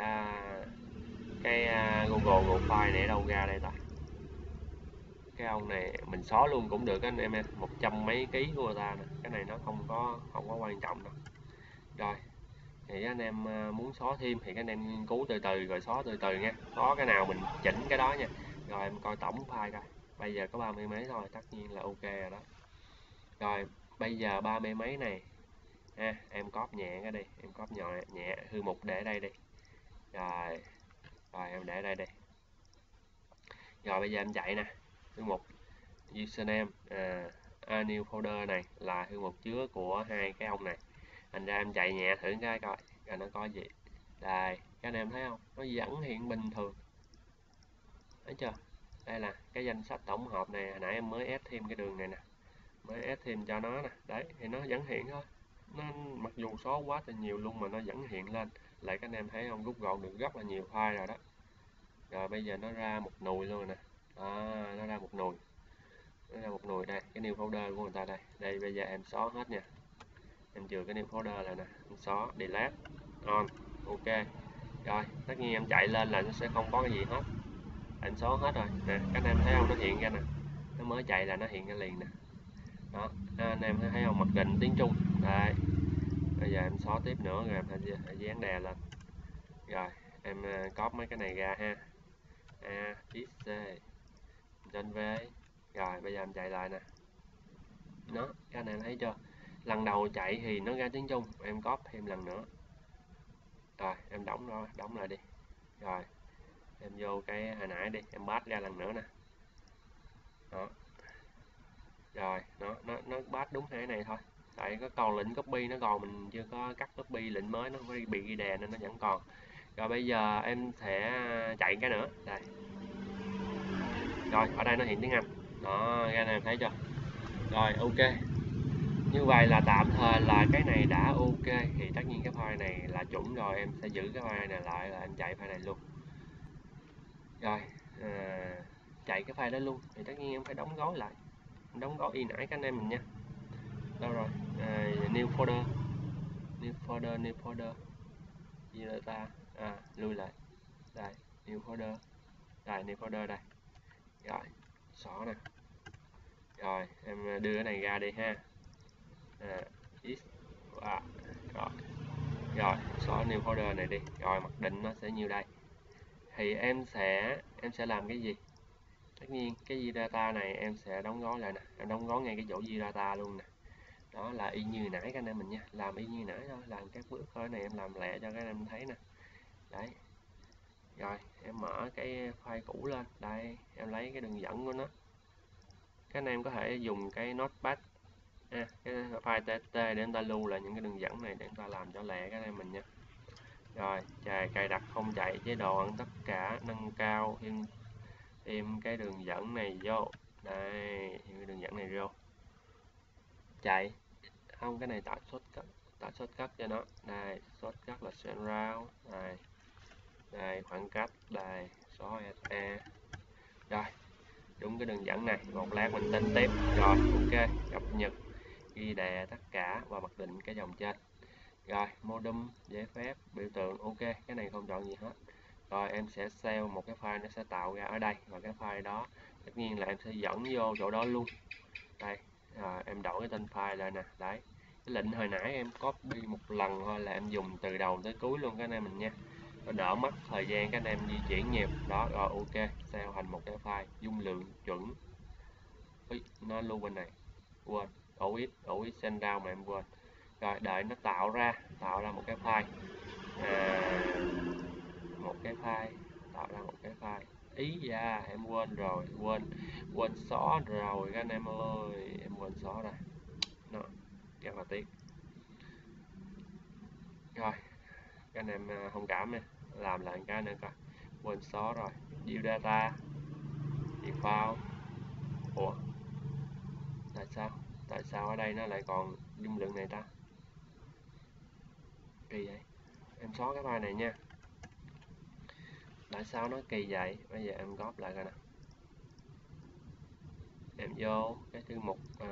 cái uh, Google Google File này ở đâu ra đây ta? Cái ông này mình xóa luôn cũng được các anh em nha, một trăm mấy ký của người ta nè, cái này nó không có không có quan trọng đâu. Rồi thì anh em muốn xóa thêm thì các anh em nghiên cứu từ từ rồi xóa từ từ nha, có cái nào mình chỉnh cái đó nha. Rồi em coi tổng file coi, bây giờ có ba mươi mấy thôi, tất nhiên là ok rồi đó. Rồi bây giờ ba mươi mấy này ha, em copy nhẹ cái đi, em copy nhỏ nhẹ thư mục để đây đi. Rồi rồi em để đây đi. Rồi bây giờ em chạy nè, thư mục username à, a new folder này là thư mục chứa của hai cái ông này. Thành ra em chạy nhẹ thử cái coi rồi nó có gì. Đây các anh em thấy không, nó vẫn hiện bình thường, thấy chưa? Đây là cái danh sách tổng hợp này, hồi nãy em mới ép thêm cái đường này nè, mới ép thêm cho nó nè, đấy thì nó vẫn hiện thôi. Nó mặc dù số quá thì nhiều luôn mà nó vẫn hiện lên. Lại các anh em thấy không, rút gọn được rất là nhiều file rồi đó. Rồi bây giờ nó ra một nùi luôn rồi nè. Đó, nó ra một nùi. Nó ra một nùi đây, cái new folder của người ta đây. Đây bây giờ em xóa hết nha. Em chừa cái new folder lại nè, em xóa, delete, on, ok. Rồi, tất nhiên em chạy lên là nó sẽ không có cái gì hết. Em xóa hết rồi. Nè, các anh em thấy không, nó hiện ra nè. Nó mới chạy là nó hiện ra liền nè. Đó, anh em thấy không, mặc định tiếng Trung. Đấy. Bây giờ em xóa tiếp nữa rồi em phải dán đè lên. Rồi, em copy mấy cái này ra ha. A, X, C, trên V. Rồi, bây giờ em chạy lại nè. Đó, các anh em thấy chưa? Lần đầu chạy thì nó ra tiếng Trung, em copy thêm lần nữa. Rồi, em đóng rồi, đóng lại đi. Rồi, em vô cái hồi nãy đi, em pass ra lần nữa nè. Đó. Rồi, nó nó nó pass đúng hai này thôi. Tại có còn lệnh copy nó còn, mình chưa có cắt copy lệnh mới nó có bị ghi đè nên nó vẫn còn. Rồi bây giờ em sẽ chạy cái nữa. Đây. Rồi, ở đây nó hiện tiếng Anh. Đó, cái này em thấy chưa? Rồi, ok. Như vậy là tạm thời là cái này đã ok, thì tất nhiên cái file này là chuẩn rồi, em sẽ giữ cái file này lại là em chạy file này luôn. Rồi, à, chạy cái file đó luôn thì tất nhiên em phải đóng gói lại, em đóng gói y nãy các anh em mình nha. Đâu rồi? À, new folder, new folder, new folder, gì là ta? À, lui lại. Đây, new folder, đây new folder đây. Rồi, xóa nè. Rồi, em đưa cái này ra đi ha. À, x, à, rồi. Rồi, xóa new folder này đi. Rồi, mặc định nó sẽ như đây. Thì em sẽ em sẽ làm cái gì? Tất nhiên cái G data này em sẽ đóng gói lại nè, em đóng gói ngay cái chỗ G data luôn nè. Đó là y như nãy các anh em mình nha, làm y như nãy thôi, làm các bước thôi này, em làm lẹ cho các anh em thấy nè. Đấy. Rồi, em mở cái file cũ lên. Đây, em lấy cái đường dẫn của nó. Các anh em có thể dùng cái notepad à, cái file txt để chúng ta lưu lại những cái đường dẫn này để chúng ta làm cho lẹ các anh em mình nha. Rồi, chài cài đặt không chạy chế độ ẩn tất cả, nâng cao thêm thêm cái đường dẫn này vô. Đây, thêm cái đường dẫn này vô. Chạy. Không, cái này tạo shortcut, tạo shortcut cho nó. Đây, shortcut là surround. Đây. Đây, khoảng cách, đây, xóa e. Rồi, đúng cái đường dẫn này, một lát mình tính tiếp. Rồi, ok, cập nhật, ghi đè tất cả và mặc định cái dòng trên. Rồi, modem, giấy phép, biểu tượng, ok, cái này không chọn gì hết. Rồi em sẽ save một cái file nó sẽ tạo ra ở đây, và cái file đó tất nhiên là em sẽ dẫn vô chỗ đó luôn. đây, à, em đổi cái tên file lại nè. Đấy, cái lệnh hồi nãy em copy một lần thôi là em dùng từ đầu tới cuối luôn các anh em mình nha, nó đỡ mất thời gian các anh em di chuyển nhiều. Đó, rồi ok, save thành một cái file dung lượng chuẩn. Ý, nó lưu bên này, quên, ổ ít ổ ít send down mà em quên. Rồi đợi nó tạo ra tạo ra một cái file, à, một cái file tạo ra một cái file ý da, em quên rồi, quên quên xóa rồi các anh em ơi, em quên xóa rồi, nó rất là tiếc. Rồi các anh em thông cảm nha, làm lại cái nữa coi, quên xóa rồi. View data, default, ủa tại sao tại sao ở đây nó lại còn dung lượng này ta, kỳ vậy. Em xóa cái file này nha, tại sao nó kỳ vậy. Bây giờ em góp lại coi nè, em vô cái thư mục, à,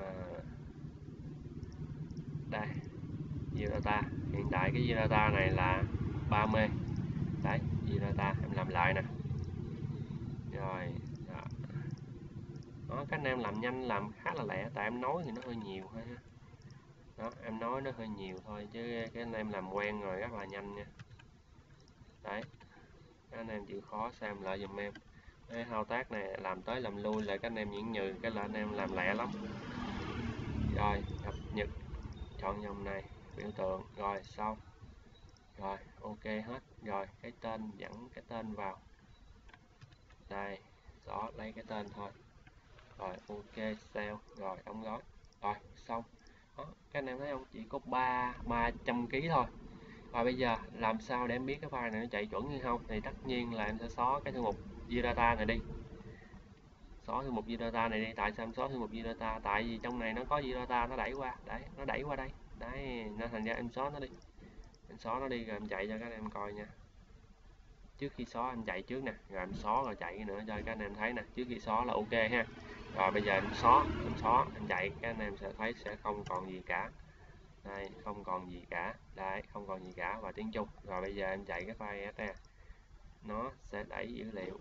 đây, view data. Hiện tại cái view data này là ba mươi. Đấy, view data em làm lại nè. Rồi đó. Đó, các anh em làm nhanh, làm khá là lẹ, tại em nói thì nó hơi nhiều thôi ha. Đó, em nói nó hơi nhiều thôi chứ cái anh em làm quen rồi rất là nhanh nha. Đấy, các anh em chịu khó xem lại giùm em. Cái thao tác này làm tới làm lui lại các anh em nhẫn nhừ cái là anh em làm lẹ lắm. Rồi cập nhật, chọn dòng này, biểu tượng, rồi xong. Rồi ok hết. Rồi cái tên, dẫn cái tên vào đây, đó, lấy cái tên thôi. Rồi ok, sale, rồi đóng gói, rồi xong. Đó, các anh em thấy không, chỉ có ba ba trăm ký thôi. Và bây giờ làm sao để em biết cái file này nó chạy chuẩn hay không, thì tất nhiên là em sẽ xóa cái thư mục view data này đi. Xóa thư mục view data này đi. Tại sao em xóa thư mục view data? Tại vì trong này nó có view data, nó đẩy qua, đấy, nó đẩy qua đây. Đấy, nên thành ra em xóa nó đi. Em xóa nó đi rồi em chạy cho các anh em coi nha. Trước khi xóa em chạy trước nè, rồi em xóa rồi chạy nữa cho các anh em thấy nè. Trước khi xóa là ok ha. Rồi bây giờ em xóa, em xóa, em chạy, các anh em sẽ thấy sẽ không còn gì cả. Đây, không còn gì cả. Đấy, không còn gì cả và tiếng Trung. Rồi bây giờ em chạy cái file ét e, nó sẽ đẩy dữ liệu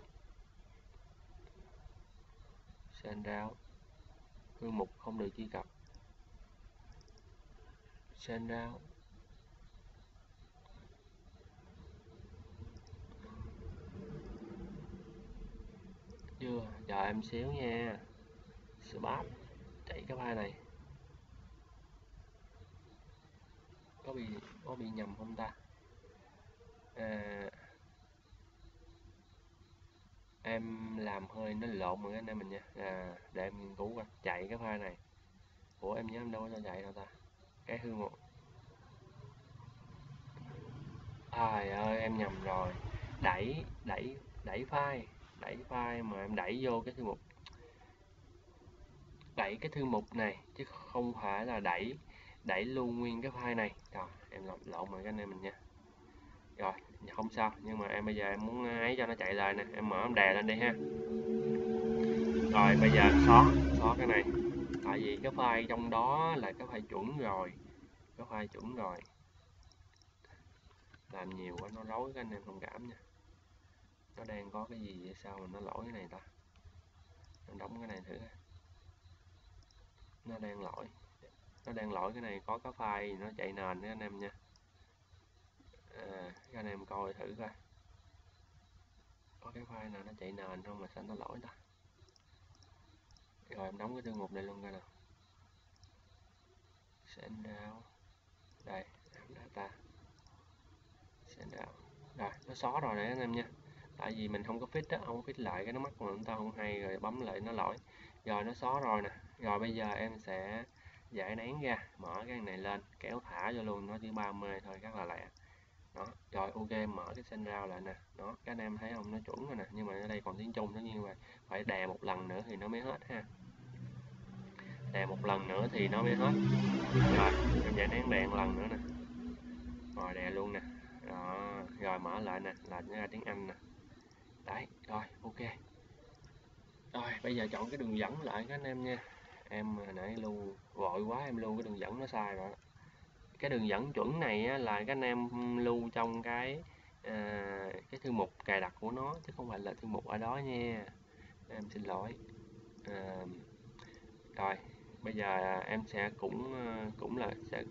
send out, thư mục không được truy cập, send out. Chưa, chờ em xíu nha. Swap, chạy cái file này. Có bị có bị nhầm không ta? À, em làm hơi nó lộn rồi anh em mình nha. À, để em nghiên cứu coi, chạy cái file này. Ủa em nhớ em đâu có cho chạy đâu ta. Cái thư mục. Trời ơi em nhầm rồi. Đẩy đẩy đẩy file, đẩy file mà em đẩy vô cái thư mục. Đẩy cái thư mục này chứ không phải là đẩy đẩy luôn nguyên cái file này. Rồi, em lộn lộn rồi các anh em mình nha. Rồi, không sao, nhưng mà em bây giờ em muốn ấy cho nó chạy lại nè, em mở em đè lên đi ha. Rồi bây giờ em xóa, xóa cái này. Tại vì cái file trong đó là cái file chuẩn rồi. Cái file chuẩn rồi. Làm nhiều quá nó rối các anh em thông cảm nha. Nó đang có cái gì vậy sao mà nó lỗi cái này ta. Em đóng cái này thử. Nó đang lỗi. Nó đang lỗi cái này, có cái file nó chạy nền đó anh em nha. À, các anh em coi thử coi. Có cái file nào nó chạy nền không mà sao nó lỗi ta. Rồi em đóng cái thư mục này luôn coi nào. Send out. Đây, data. Send out. Rồi, nó xóa rồi đấy anh em nha. Tại vì mình không có fix á, không có fix lại cái nó mắc mà chúng ta không hay, rồi bấm lại nó lỗi. Rồi nó xóa rồi nè. Rồi bây giờ em sẽ giải nén ra, mở cái này lên, kéo thả vô luôn, nó chỉ ba mươi thôi, rất là lẹ. Đó, rồi ok, mở cái send out lại nè. Đó, các anh em thấy không, nó chuẩn rồi nè, nhưng mà ở đây còn tiếng Trung nó như vậy. Phải đè một lần nữa thì nó mới hết ha. Đè một lần nữa thì nó mới hết. Rồi, em giải nén đè một lần nữa nè. Rồi đè luôn nè. Đó, rồi mở lại nè, là nó ra tiếng Anh nè. Đấy, rồi ok. Rồi bây giờ chọn cái đường dẫn lại các anh em nha. Em nãy lưu vội quá, em lưu cái đường dẫn nó sai rồi. Cái đường dẫn chuẩn này á, là các anh em lưu trong cái à, cái thư mục cài đặt của nó chứ không phải là thư mục ở đó nha. Em xin lỗi. À, rồi bây giờ em sẽ cũng cũng là sẽ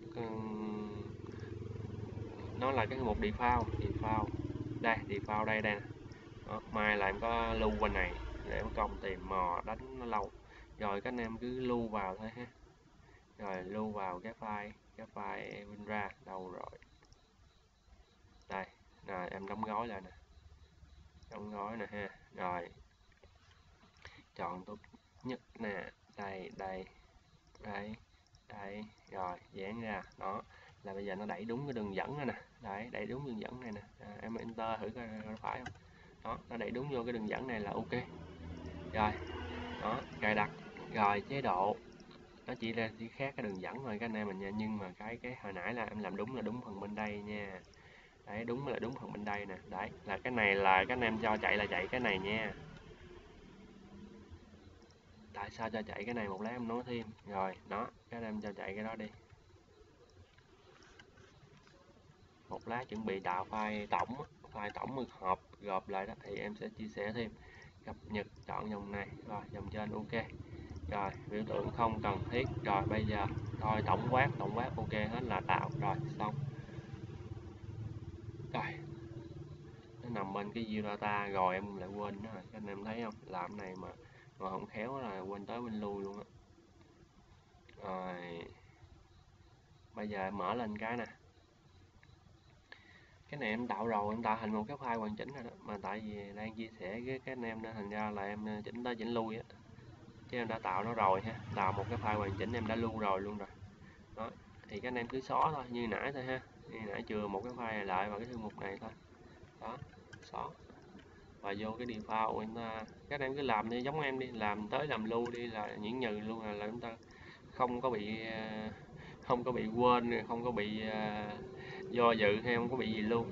nó là cái mục default default đây default đây đây đó, mai là em có lưu bên này để em công tìm mò đánh nó lâu rồi các anh em cứ lưu vào thôi ha, rồi lưu vào cái file cái file WinRAR đâu rồi đây rồi em đóng gói lại nè, đóng gói nè ha, rồi chọn tốt nhất nè, đây đây đây đây rồi dán ra đó là bây giờ nó đẩy đúng cái đường dẫn này nè, đấy đẩy đúng đường dẫn này nè, à, em enter thử coi có phải không, đó nó đẩy đúng vô cái đường dẫn này là ok rồi đó cài đặt rồi chế độ nó chỉ là chỉ khác cái đường dẫn thôi các anh em mình nha, nhưng mà cái cái hồi nãy là em làm đúng là đúng phần bên đây nha, đấy đúng là đúng phần bên đây nè, đấy là cái này là các anh em cho chạy là chạy cái này nha, tại sao cho chạy cái này một lát em nói thêm, rồi đó các anh em cho chạy cái đó đi, một lát chuẩn bị tạo file tổng file tổng mực hộp gộp lại đó thì em sẽ chia sẻ thêm, cập nhật chọn dòng này rồi dòng trên ok rồi biểu tượng không cần thiết, rồi bây giờ thôi tổng quát tổng quát ok hết là tạo rồi xong rồi nó nằm bên cái view data rồi em lại quên đó rồi các anh em thấy không, làm này mà mà không khéo là quên tới bên lui luôn á, rồi bây giờ em mở lên cái nè, cái này em tạo rồi em tạo thành một cái file hoàn chỉnh rồi đó, mà tại vì đang chia sẻ với các anh em nên thành ra là em chỉnh tới chỉnh lui á, chứ em đã tạo nó rồi ha, tạo một cái file hoàn chỉnh em đã lưu rồi luôn rồi đó, thì các anh em cứ xóa thôi như nãy thôi ha, như nãy chừa một cái file này lại vào cái thư mục này thôi đó, xóa và vô cái default chúng ta các anh em cứ làm đi giống em đi, làm tới làm lưu đi là nhuyễn nhừ luôn, là, là chúng ta không có bị không có bị quên, không có bị uh, do dự hay không có bị gì luôn.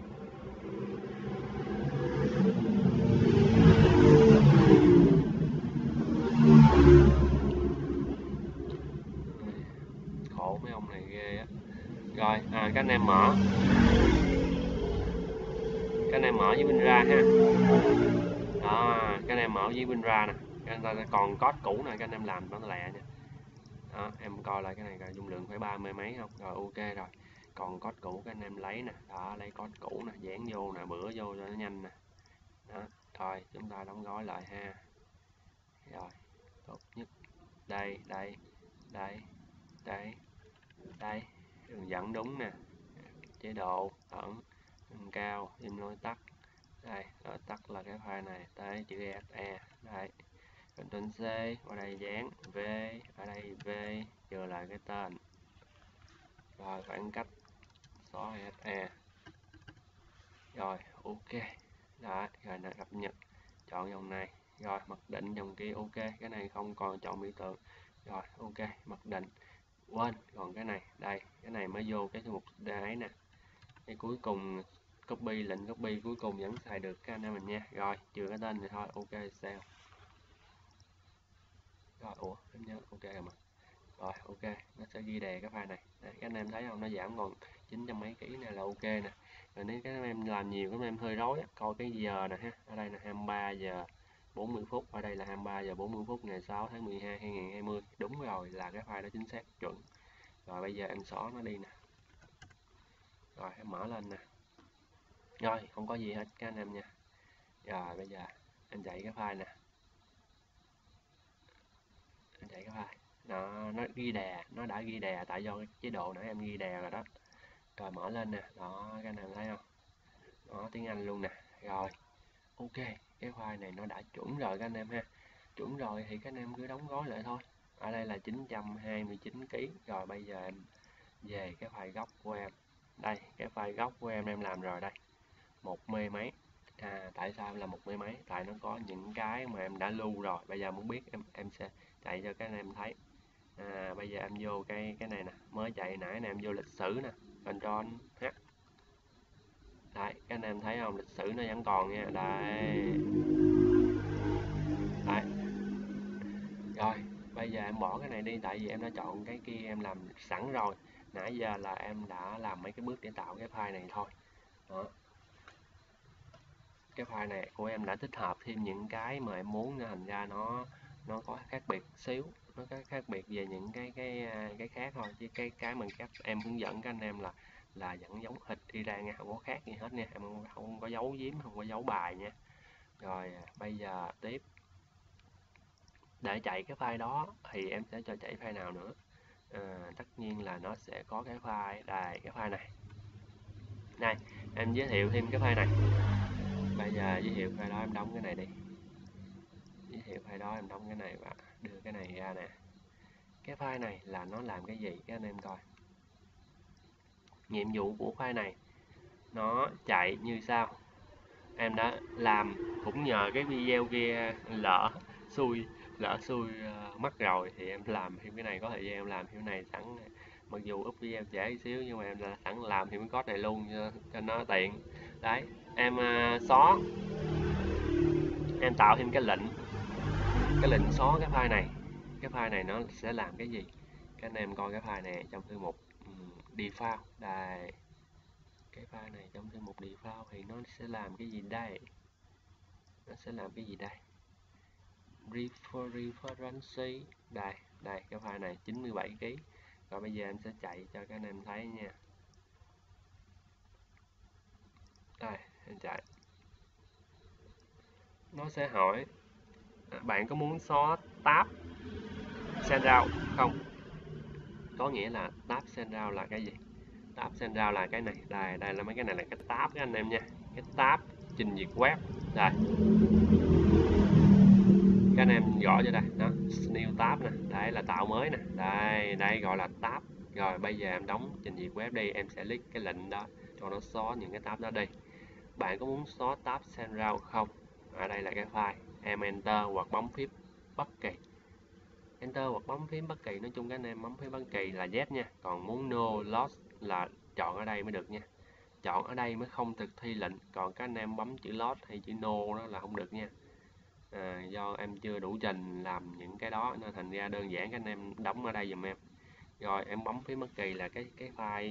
Khổ mấy ông này ghê á. Rồi à, các anh em mở các anh em mở với WinRAR ha, đó các anh em mở với WinRAR nè, các anh ta còn code cũ này các anh em làm nó lẹ nha, đó em coi lại cái này là dung lượng phải ba mươi mấy không, rồi ok rồi còn code cũ các anh em lấy nè, đó lấy code cũ nè dán vô nè, bữa vô cho nó nhanh nè, đó thôi chúng ta đóng gói lại ha, rồi tốt nhất đây đây đây đây đây đường dẫn đúng nè, chế độ ẩn nâng cao im lối tắt đây, rồi tắt là cái file này tới chữ exe đây, Ctrl C ở đây dán V, ở đây V vừa là cái tên rồi khoảng cách xóa exe rồi ok đó, rồi là cập nhật chọn dòng này rồi mặc định dòng kia ok, cái này không còn chọn biểu tượng rồi ok mặc định quên, còn cái này đây cái này mới vô cái thư mục đấy nè, cái cuối cùng copy lệnh copy cuối cùng vẫn xài được cái anh em mình nha, rồi trừ cái tên này thôi ok save rồi ủa em nhớ ok rồi mà, rồi ok nó sẽ ghi đề cái file này đấy, các anh em thấy không, nó giảm còn chín trăm mấy ký này là ok nè, rồi nếu các anh em làm nhiều các anh em hơi rối coi cái giờ nè ha, ở đây là hai mươi ba giờ bốn mươi phút, ở đây là hai mươi ba giờ bốn mươi phút ngày sáu tháng mười hai hai nghìn không trăm hai mươi, đúng rồi là cái file đó chính xác chuẩn, rồi bây giờ em xóa nó đi nè, rồi em mở lên nè, rồi không có gì hết các anh em nha, rồi bây giờ em chạy cái file nè, em chạy cái file nó nó ghi đè, nó đã ghi đè tại do cái chế độ nãy em ghi đè rồi đó, rồi mở lên nè, đó các anh em thấy không, đó tiếng Anh luôn nè, rồi ok cái file này nó đã chuẩn rồi các anh em ha, chuẩn rồi thì các anh em cứ đóng gói lại thôi, ở đây là chín trăm hai mươi chín ký, rồi bây giờ em về cái file gốc của em, đây cái file gốc của em em làm rồi đây, một mê mấy, à, tại sao em là một mê mấy, tại nó có những cái mà em đã lưu rồi, bây giờ muốn biết em em sẽ chạy cho các anh em thấy, à, bây giờ em vô cái cái này nè, mới chạy nãy nè em vô lịch sử nè, Ctrl H đấy các anh em thấy không, lịch sử nó vẫn còn nha, đây đấy rồi bây giờ em bỏ cái này đi tại vì em đã chọn cái kia em làm sẵn rồi, nãy giờ là em đã làm mấy cái bước để tạo cái file này thôi đó, cái file này của em đã tích hợp thêm những cái mà em muốn nên thành ra nó nó có khác biệt xíu nó có khác biệt về những cái cái cái khác thôi, chứ cái cái mình cách em hướng dẫn các anh em là là vẫn giống hệt y ra nha, không có khác gì hết nha, em không, không có giấu giếm, không có giấu bài nha. Rồi bây giờ tiếp, để chạy cái file đó thì em sẽ cho chạy file nào nữa? À, tất nhiên là nó sẽ có cái file đây, cái file này. Đây, em giới thiệu thêm cái file này. Bây giờ giới thiệu file đó, em đóng cái này đi. Giới thiệu file đó, em đóng cái này và đưa cái này ra nè. Cái file này là nó làm cái gì các anh em coi. Nhiệm vụ của file này nó chạy như sau. Em đã làm cũng nhờ cái video kia lỡ xui lỡ xui uh, mất rồi thì em làm thêm cái này, có thời gian em làm thêm cái này sẵn, mặc dù up video trễ xíu nhưng mà em là sẵn làm thêm cái code này luôn cho, cho nó tiện. Đấy, em uh, xóa, em tạo thêm cái lệnh cái lệnh xóa cái file này. Cái file này nó sẽ làm cái gì? Các anh em coi cái file này trong thư mục um, default đây. Cái file này trong thư mục default thì nó sẽ làm cái gì đây? Nó sẽ làm cái gì đây? Refer, reference đây, đây cái file này chín mươi bảy ki lô bát. Rồi bây giờ em sẽ chạy cho các anh em thấy nha. Đây, em chạy. Nó sẽ hỏi bạn có muốn xóa tab send-out không? Có nghĩa là tab send-out là cái gì? Tab send-out là cái này. Đây, đây là mấy cái này là cái tab các anh em nha. Cái tab trình duyệt web. Đây. Các anh em gõ cho đây, đó, new tab nè, đây là tạo mới nè. Đây, đây gọi là tab. Rồi bây giờ em đóng trình duyệt web đi, em sẽ click cái lệnh đó cho nó xóa những cái tab đó đi. Bạn có muốn xóa tab send-out không? Ở đây là cái file, em enter hoặc bấm phím bất kỳ. Enter hoặc bấm phím bất kỳ, nói chung các anh em bấm phím bất kỳ là Z nha. Còn muốn no loss là chọn ở đây mới được nha. Chọn ở đây mới không thực thi lệnh, còn các anh em bấm chữ loss hay chữ no đó là không được nha. À, do em chưa đủ trình làm những cái đó nên thành ra đơn giản các anh em đóng ở đây dùm em. Rồi em bấm phím bất kỳ là cái cái file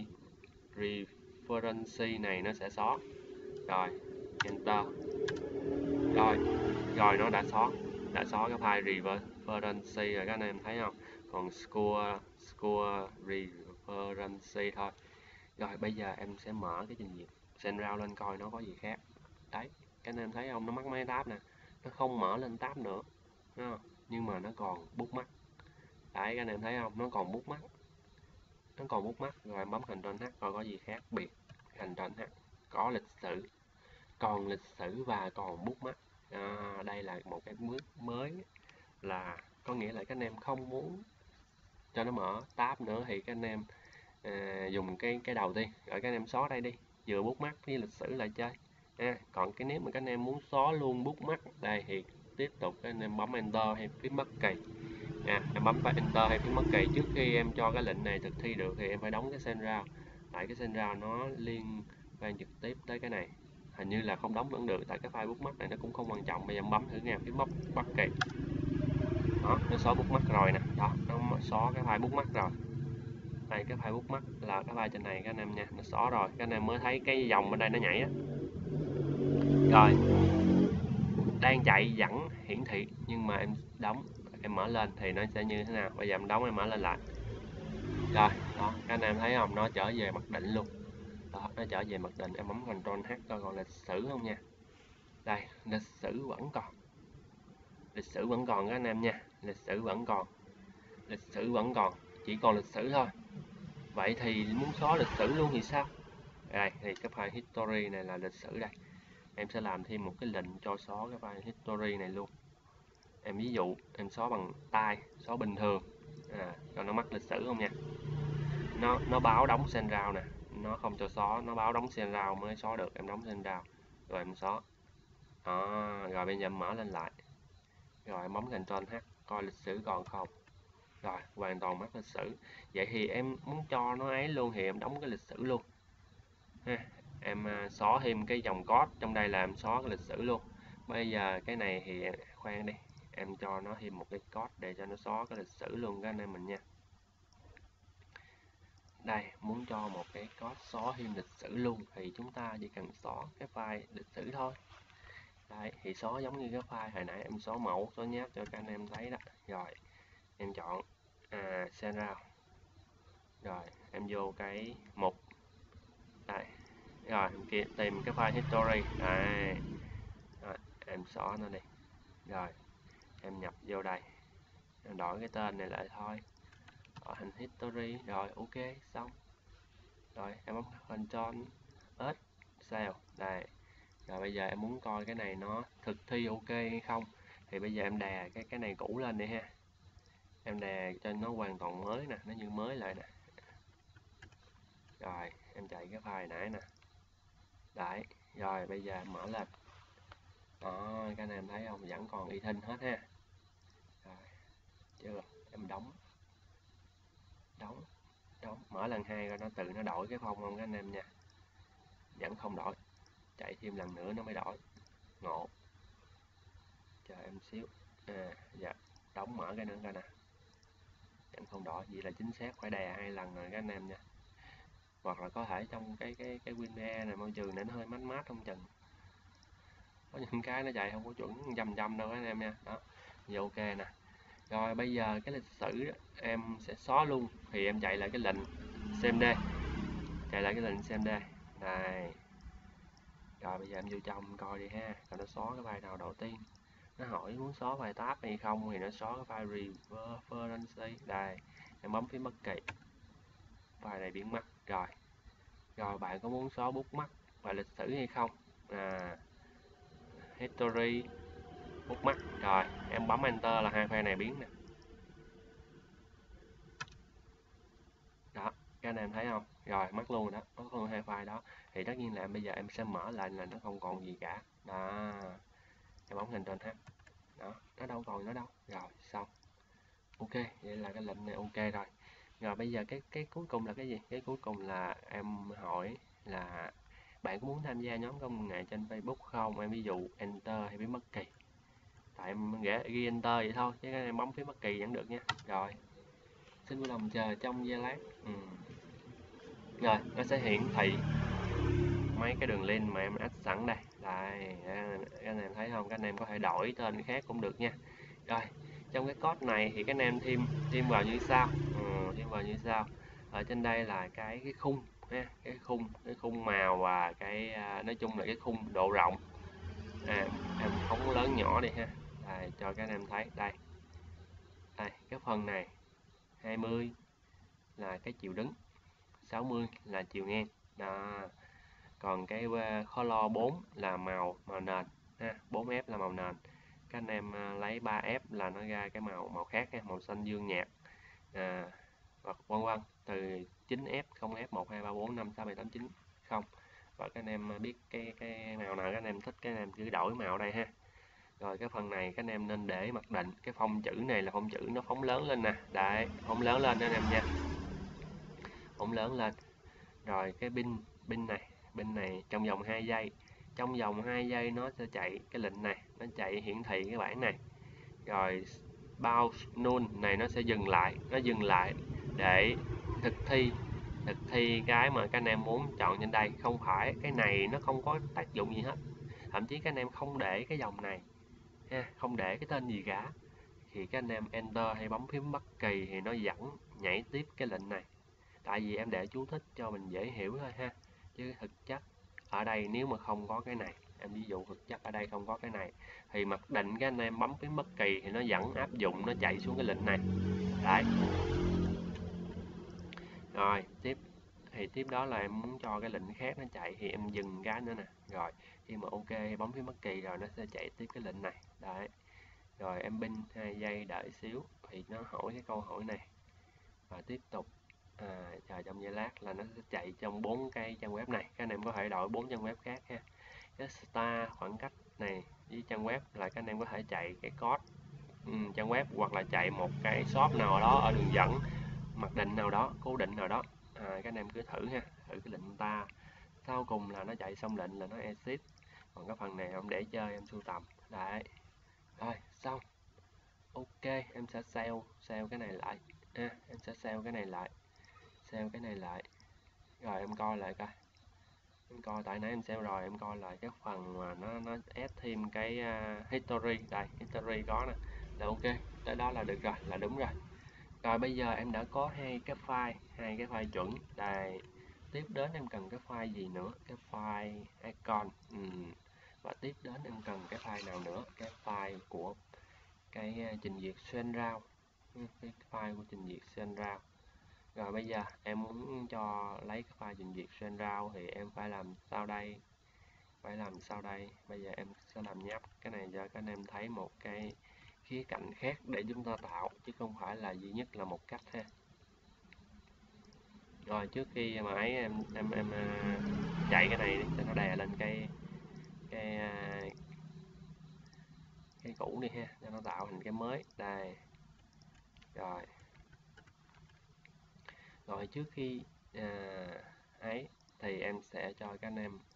reference này nó sẽ xóa. Rồi enter. Rồi rồi nó đã xóa đã xóa cái file reference rồi các anh em thấy không? Còn score score reference thôi. Rồi bây giờ em sẽ mở cái trình duyệt send-out lên coi nó có gì khác. Đấy, các anh em thấy không, nó mắc mấy tab nè, nó không mở lên tab nữa, đúng không? Nhưng mà nó còn bookmark. Đấy, các anh em thấy không, nó còn bookmark, nó còn bookmark. Rồi em bấm Ctrl H coi có gì khác biệt. Ctrl H có lịch sử, còn lịch sử và còn bookmark. À, đây là một cái bước mới, là có nghĩa là các anh em không muốn cho nó mở tab nữa thì các anh em à, dùng cái cái đầu tiên, rồi các anh em xóa đây đi, vừa bookmark với lịch sử lại chơi. À, còn cái nếu mà các anh em muốn xóa luôn bookmark đây thì tiếp tục các anh em bấm enter hay phím bất kỳ. À, em bấm phải enter hay phím bất kỳ. Trước khi em cho cái lệnh này thực thi được thì em phải đóng cái send-out. Tại cái send-out nó liên quan trực tiếp tới cái này, hình như là không đóng vẫn được, tại cái file bookmark này nó cũng không quan trọng. Bây giờ em bấm thử nha, phím bất kỳ. Đó, nó xóa bookmark rồi nè, đó, nó xóa cái file bookmark rồi. Đây, cái file bookmark là cái file trên này các anh em nha, nó xóa rồi, các anh em mới thấy cái dòng bên đây nó nhảy á. Rồi, đang chạy vẫn hiển thị, nhưng mà em đóng, em mở lên thì nó sẽ như thế nào? Bây giờ em đóng, em mở lên lại. Rồi, đó, các anh em thấy không, nó trở về mặc định luôn. Đó, nó trở về mặc định, em bấm Ctrl H coi còn lịch sử không nha. Đây, lịch sử vẫn còn. Lịch sử vẫn còn các anh em nha, lịch sử vẫn còn. Lịch sử vẫn còn, chỉ còn lịch sử thôi. Vậy thì muốn xóa lịch sử luôn thì sao? Đây, thì cái file history này là lịch sử đây. Em sẽ làm thêm một cái lệnh cho xóa cái file history này luôn. Em ví dụ, em xóa bằng tay, xóa bình thường. À, cho nó mắc lịch sử không nha. Nó nó báo đóng send-out nè, nó không cho xóa, nó báo đóng send-out mới xóa được. Em đóng send-out, rồi em xóa. Đó, rồi bây giờ em mở lên lại. Rồi em bấm Ctrl H, coi lịch sử còn không. Rồi, hoàn toàn mắc lịch sử. Vậy thì em muốn cho nó ấy luôn thì em đóng cái lịch sử luôn. Ha, em xóa thêm cái dòng code trong đây là em xóa cái lịch sử luôn. Bây giờ cái này thì khoan đi, em cho nó thêm một cái code để cho nó xóa cái lịch sử luôn các anh em mình nha. Đây, muốn cho một cái code xóa thêm lịch sử luôn thì chúng ta chỉ cần xóa cái file lịch sử thôi. Đấy, thì xóa giống như cái file hồi nãy em xóa mẫu, xóa nháp cho các anh em thấy đó. Rồi, em chọn à, Senrao, rồi em vô cái mục đây, rồi em kia tìm cái file history đây, rồi, em xóa nó đi, rồi em nhập vô đây, em đổi cái tên này lại thôi, đổi thành history, rồi ok xong, rồi em bấm Ctrl S save đây. Rồi bây giờ em muốn coi cái này nó thực thi ok hay không, thì bây giờ em đè cái cái này cũ lên đi ha, em đè cho nó hoàn toàn mới nè, nó như mới lại nè, rồi em chạy cái file nãy nè, đấy, rồi bây giờ em mở lên, đó, cái này em thấy không, vẫn còn y thinh hết ha, rồi chưa, em đóng đóng đóng mở lần hai coi nó tự nó đổi cái phông không các anh em nha, vẫn không đổi, chạy thêm lần nữa nó mới đổi, ngộ, chờ em xíu, à dạ, đóng mở cái nữa coi nè, vẫn không đổi, vậy là chính xác phải đè hai lần rồi các anh em nha, hoặc là có thể trong cái cái cái Windows này môi trường này nó hơi mát mát không chừng, có những cái nó chạy không có chuẩn dăm dăm đâu các anh em nha, đó, vậy ok nè. Rồi bây giờ cái lịch sử đó, em sẽ xóa luôn, thì em chạy lại cái lệnh cmd, chạy lại cái lệnh cmd này, rồi bây giờ em vô trong coi đi ha, rồi nó xóa cái file nào đầu tiên, nó hỏi muốn xóa file tab hay không thì nó xóa cái file reference đây, em bấm phím bất kỳ, file này biến mất rồi. Rồi bạn có muốn xóa bookmark và lịch sử hay không, à, history, bookmark, rồi em bấm enter là hai file này biến nè, đó các anh em thấy không, rồi mất luôn rồi đó, mất luôn hai file đó, thì tất nhiên là bây giờ em sẽ mở lại là nó không còn gì cả, đó em bấm Ctrl H, đó nó đâu còn nữa đâu, rồi xong, ok, vậy là cái lệnh này ok rồi. Rồi bây giờ cái cái cuối cùng là cái gì, cái cuối cùng là em hỏi là bạn có muốn tham gia nhóm công nghệ trên Facebook không, em ví dụ enter hay phím bất kỳ, tại em ghi, ghi enter vậy thôi chứ em bấm phím bất kỳ vẫn được nha. Rồi xin vui lòng chờ trong giây lát, ừ. Rồi nó sẽ hiển thị mấy cái đường link mà em add sẵn đây, đây các anh em thấy không, các anh em có thể đổi tên khác cũng được nha. Rồi trong cái code này thì các anh em thêm thêm vào như sau, ừ, thêm vào như sau, ở trên đây là cái cái khung ha, cái khung cái khung màu và cái à, nói chung là cái khung độ rộng, à, em phóng lớn nhỏ đi ha, đây, cho các anh em thấy đây, đây cái phần này hai mươi là cái chiều đứng, sáu mươi là chiều ngang đó, còn cái color bốn là màu màu nền ha, bốn F là màu nền, các anh em lấy ba F là nó ra cái màu màu khác ha, màu xanh dương nhạt, à, hoặc vân vân từ chín F, không F, một hai ba bốn năm sáu bảy tám chín không, và các anh em biết cái cái màu nào các anh em thích các anh em cứ đổi màu đây ha. Rồi cái phần này các anh em nên để mặc định, cái phông chữ này là phông chữ nó phóng lớn lên nè, đấy phóng lớn lên anh em nha, phóng lớn lên. Rồi cái pin pin này pin này trong vòng hai giây, trong vòng hai giây nó sẽ chạy cái lệnh này, nó chạy hiển thị cái bảng này, rồi bounce null này nó sẽ dừng lại, nó dừng lại để thực thi thực thi cái mà các anh em muốn chọn trên đây, không phải cái này nó không có tác dụng gì hết, thậm chí các anh em không để cái dòng này ha, không để cái tên gì cả, thì các anh em enter hay bấm phím bất kỳ thì nó vẫn nhảy tiếp cái lệnh này, tại vì em để chú thích cho mình dễ hiểu thôi ha, chứ thực chất ở đây nếu mà không có cái này, em ví dụ thực chất ở đây không có cái này thì mặc định các anh em bấm phím bất kỳ thì nó vẫn áp dụng, nó chạy xuống cái lệnh này đấy. Rồi tiếp thì tiếp đó là em muốn cho cái lệnh khác nó chạy thì em dừng cái nữa nè, rồi khi mà ok bấm phím bất kỳ rồi nó sẽ chạy tiếp cái lệnh này đấy. Rồi em pin hai giây đợi xíu thì nó hỏi cái câu hỏi này và tiếp tục, à, chờ trong giây lát là nó sẽ chạy trong bốn cái trang web này, các anh em có thể đổi bốn trang web khác ha, cái start khoảng cách này với trang web là các anh em có thể chạy cái code, ừ, trang web hoặc là chạy một cái shop nào đó ở đường dẫn mặc định nào đó, cố định nào đó, à, các anh em cứ thử ha, thử cái lệnh ta, sau cùng là nó chạy xong lệnh là nó exit, còn cái phần này em để chơi em sưu tầm đấy. Rồi xong, ok em sẽ save save cái này lại ha, em sẽ save cái này lại save cái này lại rồi em coi lại coi, em coi tại nãy em save rồi, em coi lại cái phần mà nó nó add thêm cái uh, history đây, history có nè là ok, tới đó là được rồi, là đúng rồi. Rồi bây giờ em đã có hai cái file, hai cái file chuẩn. Đây, tiếp đến em cần cái file gì nữa? Cái file icon. Ừm. Và tiếp đến em cần cái file nào nữa? Cái file của cái uh, trình duyệt Sendround. Cái file của trình duyệt Sendround. Rồi bây giờ em muốn cho lấy cái file trình duyệt Sendround thì em phải làm sao đây? Phải làm sao đây? Bây giờ em sẽ làm nháp cái này cho các anh em thấy một cái khía cạnh khác để chúng ta tạo, chứ không phải là duy nhất là một cách ha. Rồi trước khi mà ấy em em em uh, chạy cái này cho nó đè lên cái cái uh, cái cũ đi ha, cho nó tạo thành cái mới. Đây. Rồi. Rồi trước khi uh, ấy thì em sẽ cho các anh em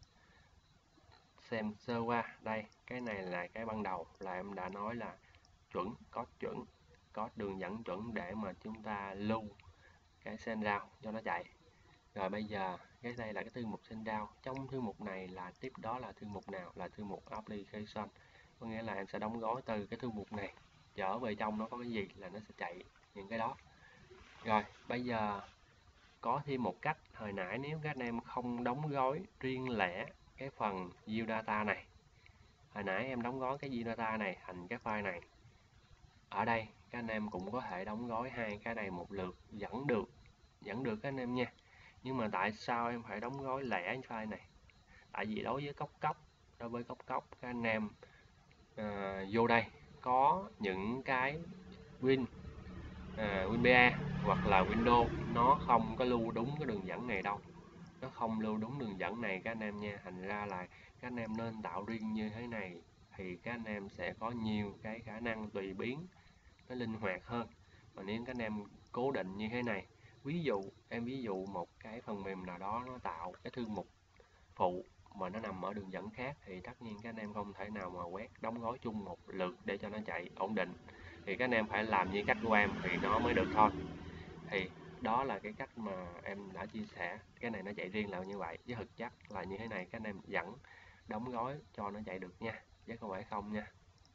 xem sơ qua. Đây, cái này là cái ban đầu là em đã nói là chuẩn, có chuẩn, có đường dẫn chuẩn để mà chúng ta lưu cái Sendround cho nó chạy. Rồi bây giờ cái đây là cái thư mục Sendround. Trong thư mục này là tiếp đó là thư mục nào? Là thư mục Application. Có nghĩa là em sẽ đóng gói từ cái thư mục này trở về trong nó có cái gì là nó sẽ chạy những cái đó. Rồi bây giờ có thêm một cách, hồi nãy nếu các anh em không đóng gói riêng lẻ cái phần view data này, hồi nãy em đóng gói cái view data này thành cái file này, ở đây các anh em cũng có thể đóng gói hai cái này một lượt, vẫn được, vẫn được các anh em nha. Nhưng mà tại sao em phải đóng gói lẻ file này? Tại vì đối với cốc cốc, đối với cốc cốc các anh em à, vô đây có những cái Win à, WinBA hoặc là Windows nó không có lưu đúng cái đường dẫn này đâu, nó không lưu đúng đường dẫn này các anh em nha. Thành ra là các anh em nên tạo riêng như thế này thì các anh em sẽ có nhiều cái khả năng tùy biến, nó linh hoạt hơn. Còn nếu các anh em cố định như thế này, ví dụ em ví dụ một cái phần mềm nào đó nó tạo cái thư mục phụ mà nó nằm ở đường dẫn khác thì tất nhiên các anh em không thể nào mà quét đóng gói chung một lượt để cho nó chạy ổn định, thì các anh em phải làm như cách của em thì nó mới được thôi. Thì đó là cái cách mà em đã chia sẻ, cái này nó chạy riêng là như vậy, chứ thực chất là như thế này các anh em vẫn đóng gói cho nó chạy được nha, chứ không phải không nha.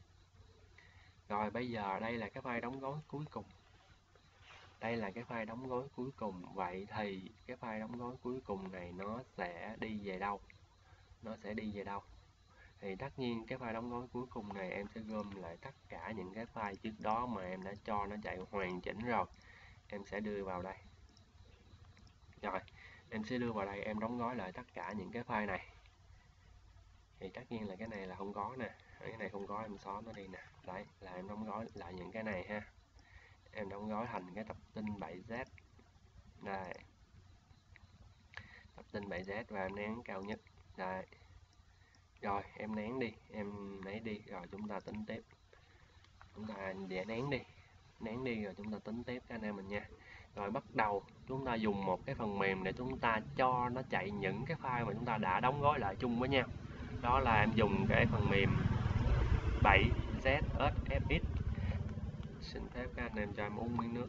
Rồi bây giờ đây là cái file đóng gói cuối cùng. Đây là cái file đóng gói cuối cùng. Vậy thì cái file đóng gói cuối cùng này nó sẽ đi về đâu? Nó sẽ đi về đâu? Thì tất nhiên cái file đóng gói cuối cùng này em sẽ gom lại tất cả những cái file trước đó mà em đã cho nó chạy hoàn chỉnh rồi. Em sẽ đưa vào đây. Rồi, em sẽ đưa vào đây, em đóng gói lại tất cả những cái file này. Thì tất nhiên là cái này là không có nè. Cái này không có, em xóa nó đi nè. Đấy, là em đóng gói lại những cái này ha. Em đóng gói thành cái tập tin bảy Z. Đây. Tập tin bảy Z và em nén cao nhất. Đây. Rồi, em nén đi, em lấy đi, rồi chúng ta tính tiếp. Chúng ta để nén đi. Nén đi rồi chúng ta tính tiếp các anh em mình nha. Rồi bắt đầu chúng ta dùng một cái phần mềm để chúng ta cho nó chạy những cái file mà chúng ta đã đóng gói lại chung với nhau. Đó là em dùng cái phần mềm bảy Z ét ép ích. Xin phép các anh em cho em uống miếng nước.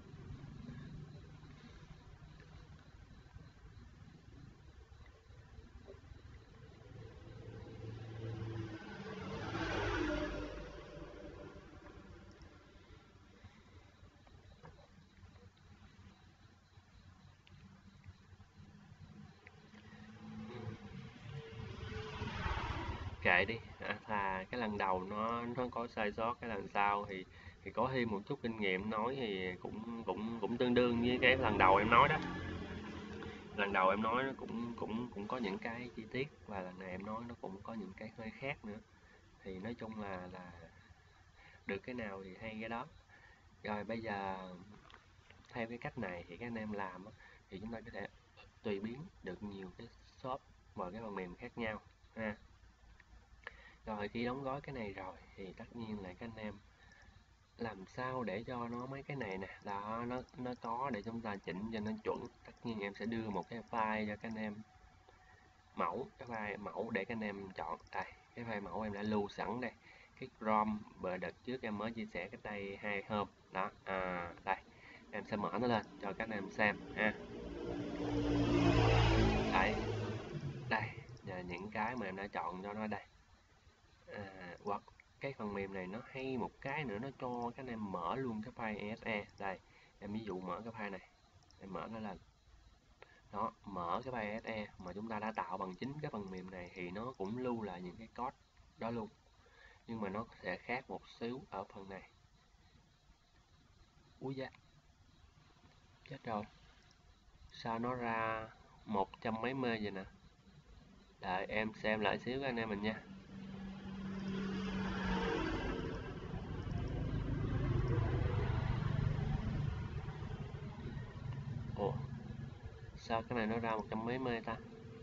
Kệ đi, à, thà cái lần đầu nó nó có sai sót, cái lần sau thì thì có thêm một chút kinh nghiệm nói thì cũng cũng cũng tương đương với cái lần đầu em nói đó. Lần đầu em nói nó cũng cũng cũng có những cái chi tiết, và lần này em nói nó cũng có những cái hơi khác nữa. Thì nói chung là là được cái nào thì hay cái đó. Rồi bây giờ theo cái cách này thì các anh em làm thì chúng ta có thể tùy biến được nhiều cái shop và cái phần mềm khác nhau ha. Rồi khi đóng gói cái này rồi thì tất nhiên là các anh em làm sao để cho nó mấy cái này nè, đó nó nó có để chúng ta chỉnh cho nó chuẩn. Tất nhiên em sẽ đưa một cái file cho các anh em mẫu, cái file mẫu để các anh em chọn. Đây, cái file mẫu em đã lưu sẵn đây, cái Chrome bữa đợt trước em mới chia sẻ cách đây hai hôm đó. À, đây em sẽ mở nó lên cho các anh em xem ha. Đây, đây là những cái mà em đã chọn cho nó đây. À, Word cái phần mềm này nó hay một cái nữa, nó cho các anh em mở luôn cái file e ét e. Đây, em ví dụ mở cái file này, em mở nó lên. Đó, mở cái file e ét e mà chúng ta đã tạo bằng chính cái phần mềm này thì nó cũng lưu lại những cái code đó luôn. Nhưng mà nó sẽ khác một xíu ở phần này. Úi da, chết rồi. Sao nó ra một trăm mấy mê vậy nè. Đợi em xem lại xíu anh em mình nha. Ủa, sao cái này nó ra một trăm mấy mê ta?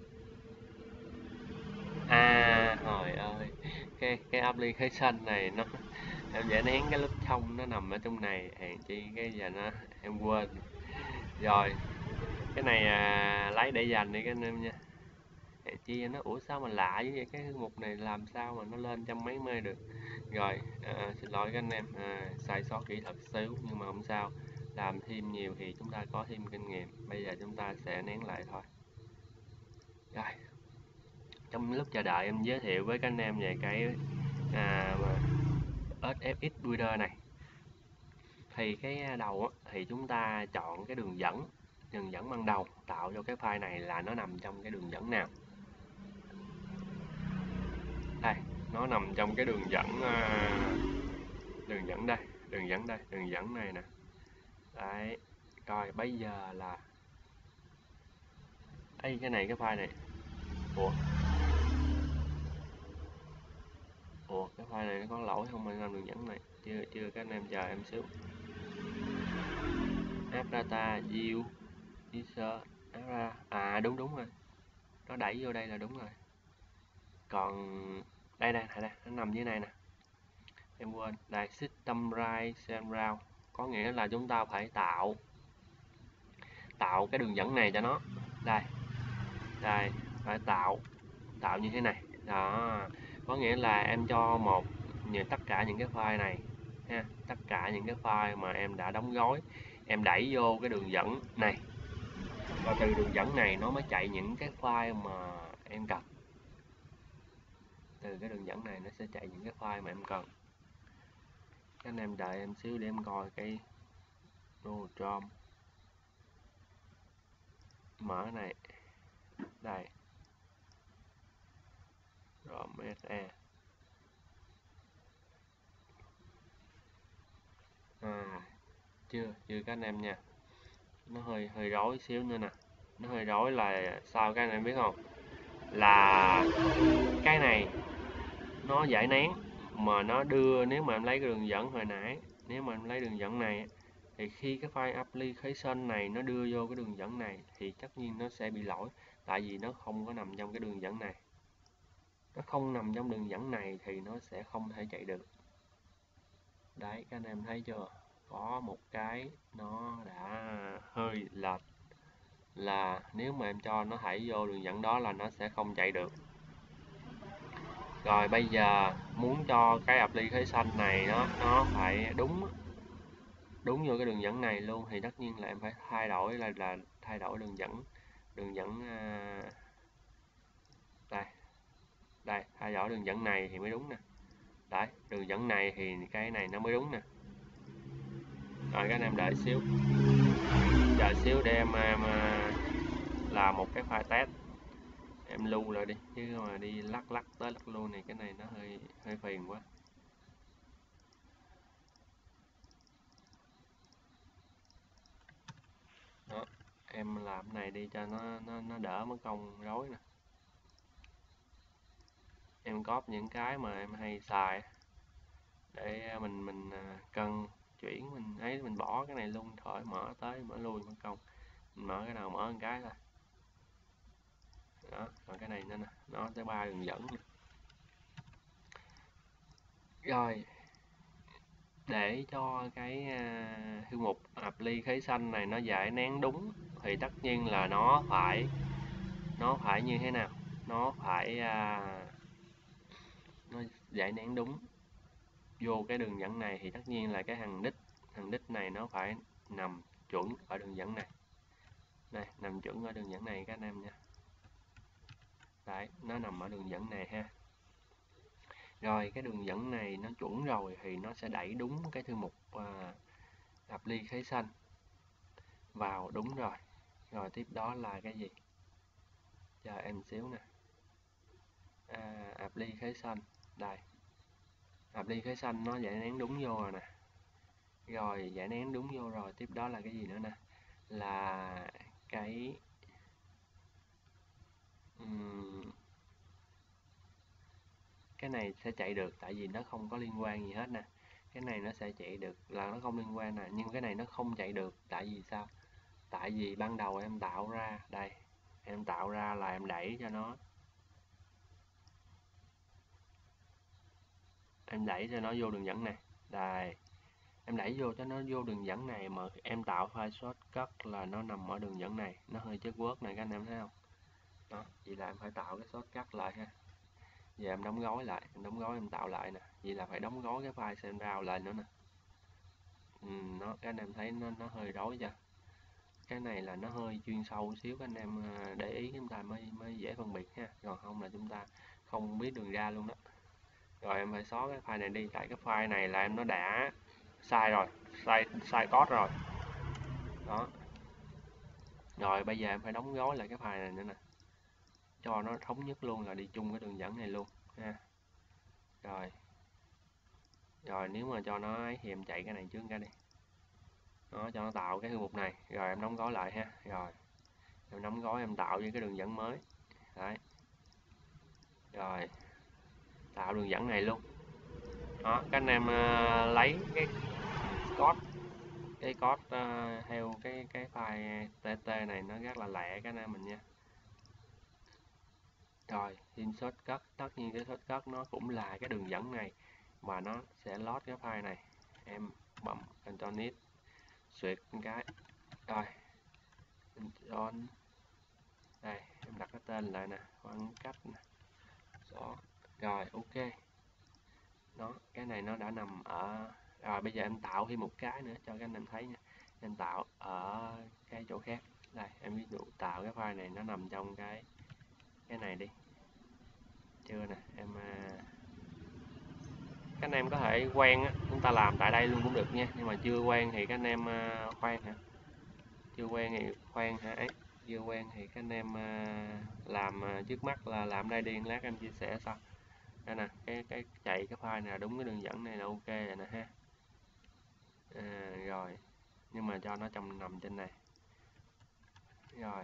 À, trời ơi, cái cái application này nó em giải nén cái lớp thông nó nằm ở trong này, hèn chi cái giờ nó em quên rồi. Cái này à, lấy để dành đi các anh em nha. Hèn chi nó ủa sao mà lạ như vậy, cái mục này làm sao mà nó lên trăm mấy mê được. Rồi à, xin lỗi các anh em, à, sai sót kỹ thuật xíu nhưng mà không sao, làm thêm nhiều thì chúng ta có thêm kinh nghiệm. Bây giờ chúng ta sẽ nén lại thôi. Rồi, trong lúc chờ đợi em giới thiệu với các anh em về cái à, ét ép ích Builder này. Thì cái đầu á, thì chúng ta chọn cái đường dẫn, đường dẫn ban đầu tạo cho cái file này là nó nằm trong cái đường dẫn nào. Đây, nó nằm trong cái đường dẫn à, đường dẫn đây, đường dẫn đây, đường dẫn này nè. Đấy, rồi bây giờ là ấy cái này cái file này. Ủa? Ủa cái file này nó có lỗi không mà làm đường dẫn này? Chưa chưa các anh em chờ em xíu. App data view user app à đúng đúng rồi. Nó đẩy vô đây là đúng rồi. Còn đây nè, đây, nó nằm dưới này nè. Em quên, đây system right central có nghĩa là chúng ta phải tạo tạo cái đường dẫn này cho nó. Đây. Đây, phải tạo tạo như thế này. Đó, có nghĩa là em cho một như tất cả những cái file này ha, tất cả những cái file mà em đã đóng gói, em đẩy vô cái đường dẫn này. Và từ đường dẫn này nó mới chạy những cái file mà em cần. Từ cái đường dẫn này nó sẽ chạy những cái file mà em cần. Các anh em đợi em xíu để em coi cái Rodrom. Mở này. Đây. Rom ét e. À, chưa, chưa các anh em nha. Nó hơi hơi rối xíu nữa nè. Nó hơi rối là sao các anh em biết không? Là cái này nó giải nén mà nó đưa, nếu mà em lấy cái đường dẫn hồi nãy, nếu mà em lấy đường dẫn này thì khi cái file application này nó đưa vô cái đường dẫn này thì tất nhiên nó sẽ bị lỗi, tại vì nó không có nằm trong cái đường dẫn này. Nó không nằm trong đường dẫn này thì nó sẽ không thể chạy được. Đấy, các anh em thấy chưa? Có một cái nó đã hơi lệch, là nếu mà em cho nó thảy vô đường dẫn đó là nó sẽ không chạy được. Rồi bây giờ muốn cho cái application này nó nó phải đúng đúng vô cái đường dẫn này luôn thì tất nhiên là em phải thay đổi là là thay đổi đường dẫn đường dẫn à, đây đây thay đổi đường dẫn này thì mới đúng nè. Đấy, đường dẫn này thì cái này nó mới đúng nè. Rồi các anh em đợi xíu, chờ xíu để em, em làm một cái file test, em lưu lại đi chứ mà đi lắc lắc tới lắc luôn này, cái này nó hơi hơi phiền quá. Đó, em làm cái này đi cho nó nó nó đỡ mất công rối nè. Em copy những cái mà em hay xài để mình mình cân chuyển, mình ấy mình bỏ cái này luôn, khỏi mở tới mở lui mất công. Mình mở cái nào mở một cái thôi. Đó, còn cái này nữa nè, nó tới ba đường dẫn nè. Rồi để cho cái uh, thư mục application này nó giải nén đúng thì tất nhiên là nó phải nó phải như thế nào, nó phải uh, nó giải nén đúng vô cái đường dẫn này thì tất nhiên là cái thằng đích thằng đích này nó phải nằm chuẩn ở đường dẫn này. Đây, nằm chuẩn ở đường dẫn này các anh em nha. Đấy, nó nằm ở đường dẫn này ha. Rồi cái đường dẫn này nó chuẩn rồi thì nó sẽ đẩy đúng cái thư mục uh, application vào đúng rồi. Rồi tiếp đó là cái gì? Chờ em xíu nè. À, application đây. Application nó giải nén đúng vô rồi nè. Rồi giải nén đúng vô rồi, tiếp đó là cái gì nữa nè? Là cái um, cái này sẽ chạy được tại vì nó không có liên quan gì hết nè. Cái này nó sẽ chạy được là nó không liên quan nè, nhưng cái này nó không chạy được tại vì sao? Tại vì ban đầu em tạo ra đây, em tạo ra là em đẩy cho nó em đẩy cho nó vô đường dẫn này. Đây. Em đẩy vô cho nó vô đường dẫn này mà em tạo file shortcut là nó nằm ở đường dẫn này, nó hơi chất quốc này các anh em thấy không? Đó, vậy là em phải tạo cái shortcut lại ha. Giờ em đóng gói lại, em đóng gói em tạo lại nè. Vậy là phải đóng gói cái file SendRoute lại nữa nè. Ừ, nó các anh em thấy nó nó hơi rối chưa? Cái này là nó hơi chuyên sâu xíu, các anh em để ý chúng ta mới mới dễ phân biệt ha. Còn không là chúng ta không biết đường ra luôn đó. Rồi em phải xóa cái file này đi, tại cái file này là em nó đã sai rồi, sai sai code rồi. Đó. Rồi bây giờ em phải đóng gói lại cái file này nữa nè. Cho nó thống nhất luôn là đi chung cái đường dẫn này luôn ha. Rồi. Rồi nếu mà cho nó ấy thì em chạy cái này trước cái đi. Đó, cho nó tạo cái thư mục này, rồi em đóng gói lại ha. Rồi. Em đóng gói em tạo với cái đường dẫn mới. Đấy. Rồi. Tạo đường dẫn này luôn. Đó, các anh em uh, lấy cái code cái code uh, theo cái cái file tt này nó rất là lẹ các anh em mình nha. Rồi, in shortcut, tất nhiên cái shortcut nó cũng là cái đường dẫn này mà nó sẽ load cái file này. Em bấm Ctrl X xuyệt một cái. Rồi. Ctrl đây, em đặt cái tên lại nè, khoảng cách nè. Đó. Rồi, ok. Đó, cái này nó đã nằm ở rồi bây giờ em tạo thêm một cái nữa cho các anh em thấy nha. Em tạo ở cái chỗ khác. Đây, em ví dụ tạo cái file này nó nằm trong cái cái này đi. Chưa nè, em các anh em có thể quen á, chúng ta làm tại đây luôn cũng được nha, nhưng mà chưa quen thì các anh em khoan hả? Chưa quen thì khoan hả ấy, chưa quen thì các anh em làm trước mắt là làm đây đi, lát em chia sẻ sau. Đây nè, cái cái chạy cái file này đúng cái đường dẫn này là ok rồi nè ha. À, rồi nhưng mà cho nó trong nằm trên này. Rồi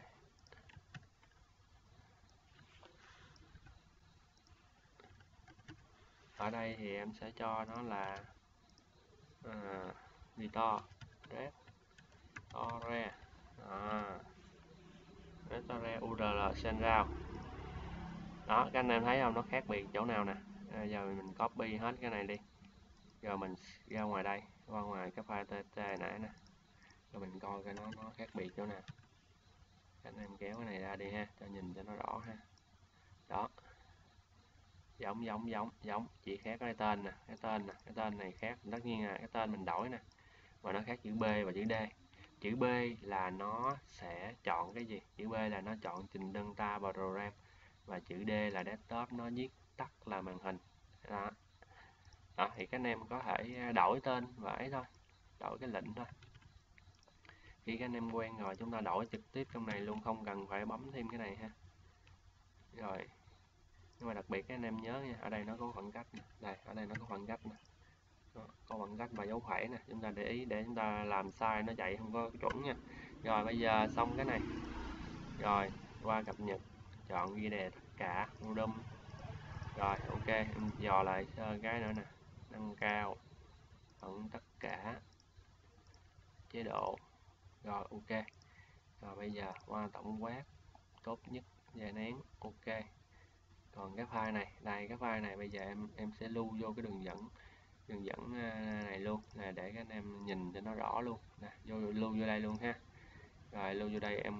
ở đây thì em sẽ cho nó là à, Vitor Red Ore à, Red Ore u rờ lờ SendRoute. Đó, các anh em thấy không, nó khác biệt chỗ nào nè. À, giờ mình copy hết cái này đi, rồi mình ra ngoài đây, qua ngoài cái file tt nãy nè, rồi mình coi cái nó nó khác biệt chỗ nào. Các anh em kéo cái này ra đi ha, cho nhìn cho nó rõ ha. Đó, giống giống giống giống chỉ khác cái tên nè, cái tên nè, cái tên này khác, tất nhiên là cái tên mình đổi nè, và nó khác chữ B và chữ D. Chữ B là nó sẽ chọn cái gì? Chữ B là nó chọn trình đơn ta và program, và chữ D là desktop, nó viết tắt là màn hình. Đó. Đó thì các anh em có thể đổi tên và ấy thôi, đổi cái lệnh thôi. Khi các anh em quen rồi chúng ta đổi trực tiếp trong này luôn, không cần phải bấm thêm cái này ha. Rồi nhưng mà đặc biệt các anh em nhớ nha, ở đây nó có khoảng cách nè. Đây, ở đây nó có khoảng cách nè. Đó, có khoảng cách và dấu phẩy nè, chúng ta để ý để chúng ta làm sai nó chạy không có chuẩn nha. Rồi bây giờ xong cái này, rồi qua cập nhật, chọn ghi đề tất cả volume. Rồi ok, em dò lại cái nữa nè, nâng cao ẩn tất cả chế độ. Rồi ok. Rồi bây giờ qua tổng quát tốt nhất giải nén ok. Còn cái file này, đây cái file này bây giờ em em sẽ lưu vô cái đường dẫn đường dẫn này luôn nè, để các anh em nhìn cho nó rõ luôn nè, vô lưu vô đây luôn ha. Rồi lưu vô đây em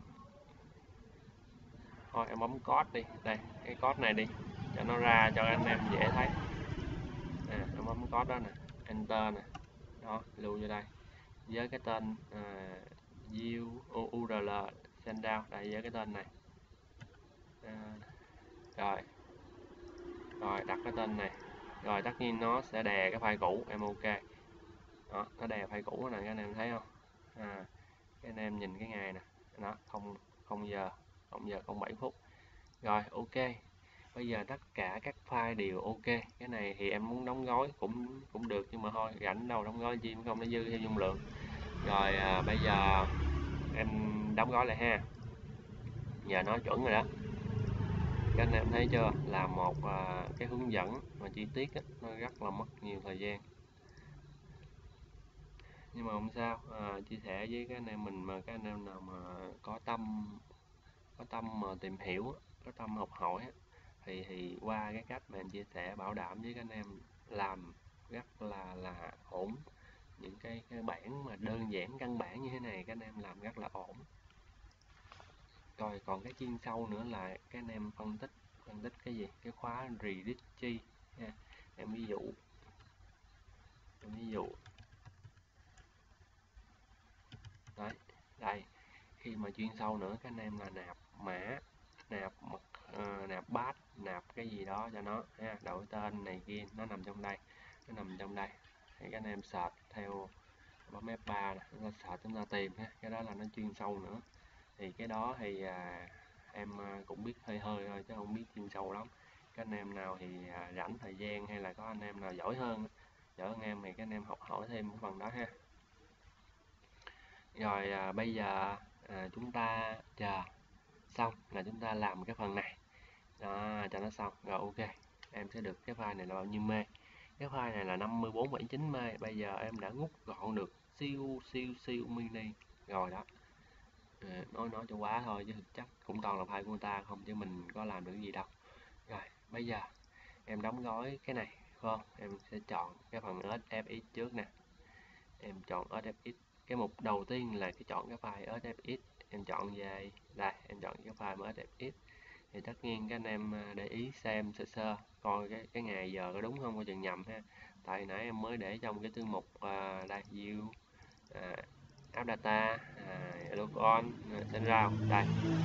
thôi em bấm code đi, đây cái code này đi cho nó ra cho anh em dễ thấy. À, em bấm code đó nè, enter nè, đó lưu vô đây với cái tên uh, u rờ lờ SendRoute đây với cái tên này. À, rồi rồi đặt cái tên này Rồi tất nhiên nó sẽ đè cái file cũ, em ok. Đó, nó đè file cũ này, các anh em thấy không? À, các anh em nhìn cái ngày nè, nó không không giờ không giờ không bảy phút. Rồi ok. Bây giờ tất cả các file đều ok. Cái này thì em muốn đóng gói cũng cũng được, nhưng mà thôi rảnh đâu đóng gói chi, không nó dư theo dung lượng. Rồi à, bây giờ em đóng gói lại ha. Giờ nó chuẩn rồi đó. Các anh em thấy chưa, là một à, cái hướng dẫn mà chi tiết á, nó rất là mất nhiều thời gian, nhưng mà không sao. À, chia sẻ với các anh em mình, mà các anh em nào mà có tâm có tâm mà tìm hiểu, có tâm học hỏi thì thì qua cái cách mà em chia sẻ, bảo đảm với các anh em làm rất là là ổn. Những cái, cái bản mà đơn giản căn bản như thế này các anh em làm rất là ổn. Rồi còn cái chuyên sâu nữa là các anh em phân tích phân tích cái gì, cái khóa Redischi ha. Em ví dụ em ví dụ đấy, đây, khi mà chuyên sâu nữa các anh em là nạp mã, nạp mật, uh, nạp path, nạp cái gì đó cho nó ha, đổi tên này kia, nó nằm trong đây, nó nằm trong đây. Thì các anh em search theo bấm ép ba nè, chúng ta search, chúng ta tìm ha, cái đó là nó chuyên sâu nữa. Thì cái đó thì à, em à, cũng biết hơi hơi thôi chứ không biết chuyên sâu lắm. Các anh em nào thì à, rảnh thời gian, hay là có anh em nào giỏi hơn giỏi hơn em thì các anh em học hỏi thêm cái phần đó ha. Rồi à, bây giờ à, chúng ta chờ xong là chúng ta làm cái phần này đó, cho nó xong rồi ok. Em sẽ được cái file này là bao nhiêu mê. Cái file này là năm mươi bốn phẩy chín mê. Bây giờ em đã rút gọn được siêu siêu siêu mini rồi đó. À, nói nói cho quá thôi chứ thực chất cũng toàn là file của người ta không, chứ mình có làm được cái gì đâu. Rồi bây giờ em đóng gói cái này phải không? Em sẽ chọn cái phần ét ép ích trước nè. Em chọn ét ép ích. Cái mục đầu tiên là cái chọn cái file ét ép ích. Em chọn về đây, em chọn cái file ét ép ích. Thì tất nhiên các anh em để ý xem sơ sơ coi cái cái ngày giờ có đúng không, coi chừng nhầm ha. Tại nãy em mới để trong cái thư mục à, đây view à, app data à, logon à, Central đây.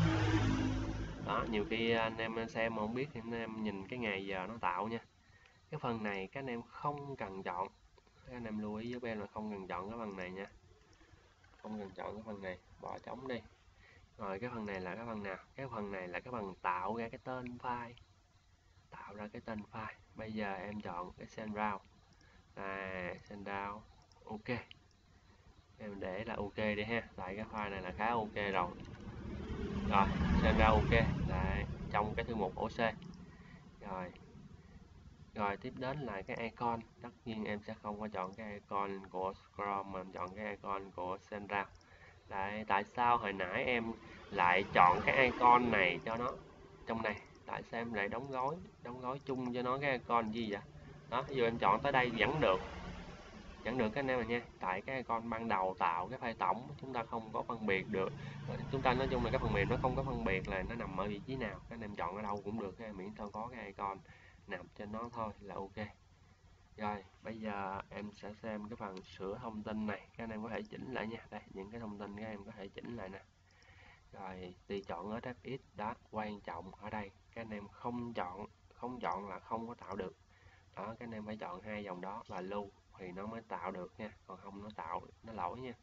Đó, nhiều khi anh em xem mà không biết thì anh em nhìn cái ngày giờ nó tạo nha. Cái phần này các anh em không cần chọn, các anh em lưu ý giúp em là không cần chọn cái phần này nha, không cần chọn cái phần này, bỏ trống đi. Rồi cái phần này là cái phần nào? Cái phần này là cái phần tạo ra cái tên file, tạo ra cái tên file. Bây giờ em chọn cái Central, à, Central, ok. Em để là ok đi ha, tại cái file này là khá ok rồi. Rồi, Central ok, tại trong cái thư mục ô xê. Rồi, rồi tiếp đến là cái icon. Tất nhiên em sẽ không có chọn cái icon của Chrome mà em chọn cái icon của Central. Đấy, tại sao hồi nãy em lại chọn cái icon này cho nó trong này? Tại sao em lại đóng gói đóng gói chung cho nó cái icon gì vậy? Đó, ví dụ em chọn tới đây vẫn được, vẫn được các anh em rồi nha. Tại cái icon ban đầu tạo cái file tổng chúng ta không có phân biệt được. Chúng ta nói chung là cái phần mềm nó không có phân biệt là nó nằm ở vị trí nào. Các anh em chọn ở đâu cũng được, miễn sao có cái icon nằm trên nó thôi là ok. Rồi, bây giờ em sẽ xem cái phần sửa thông tin này, các anh em có thể chỉnh lại nha. Đây, những cái thông tin các em có thể chỉnh lại nè. Rồi, tùy chọn ét ép ích đó, quan trọng ở đây các anh em không chọn, không chọn là không có tạo được. Đó, các anh em phải chọn hai dòng đó và lưu thì nó mới tạo được nha, còn không nó tạo nó lỗi nha.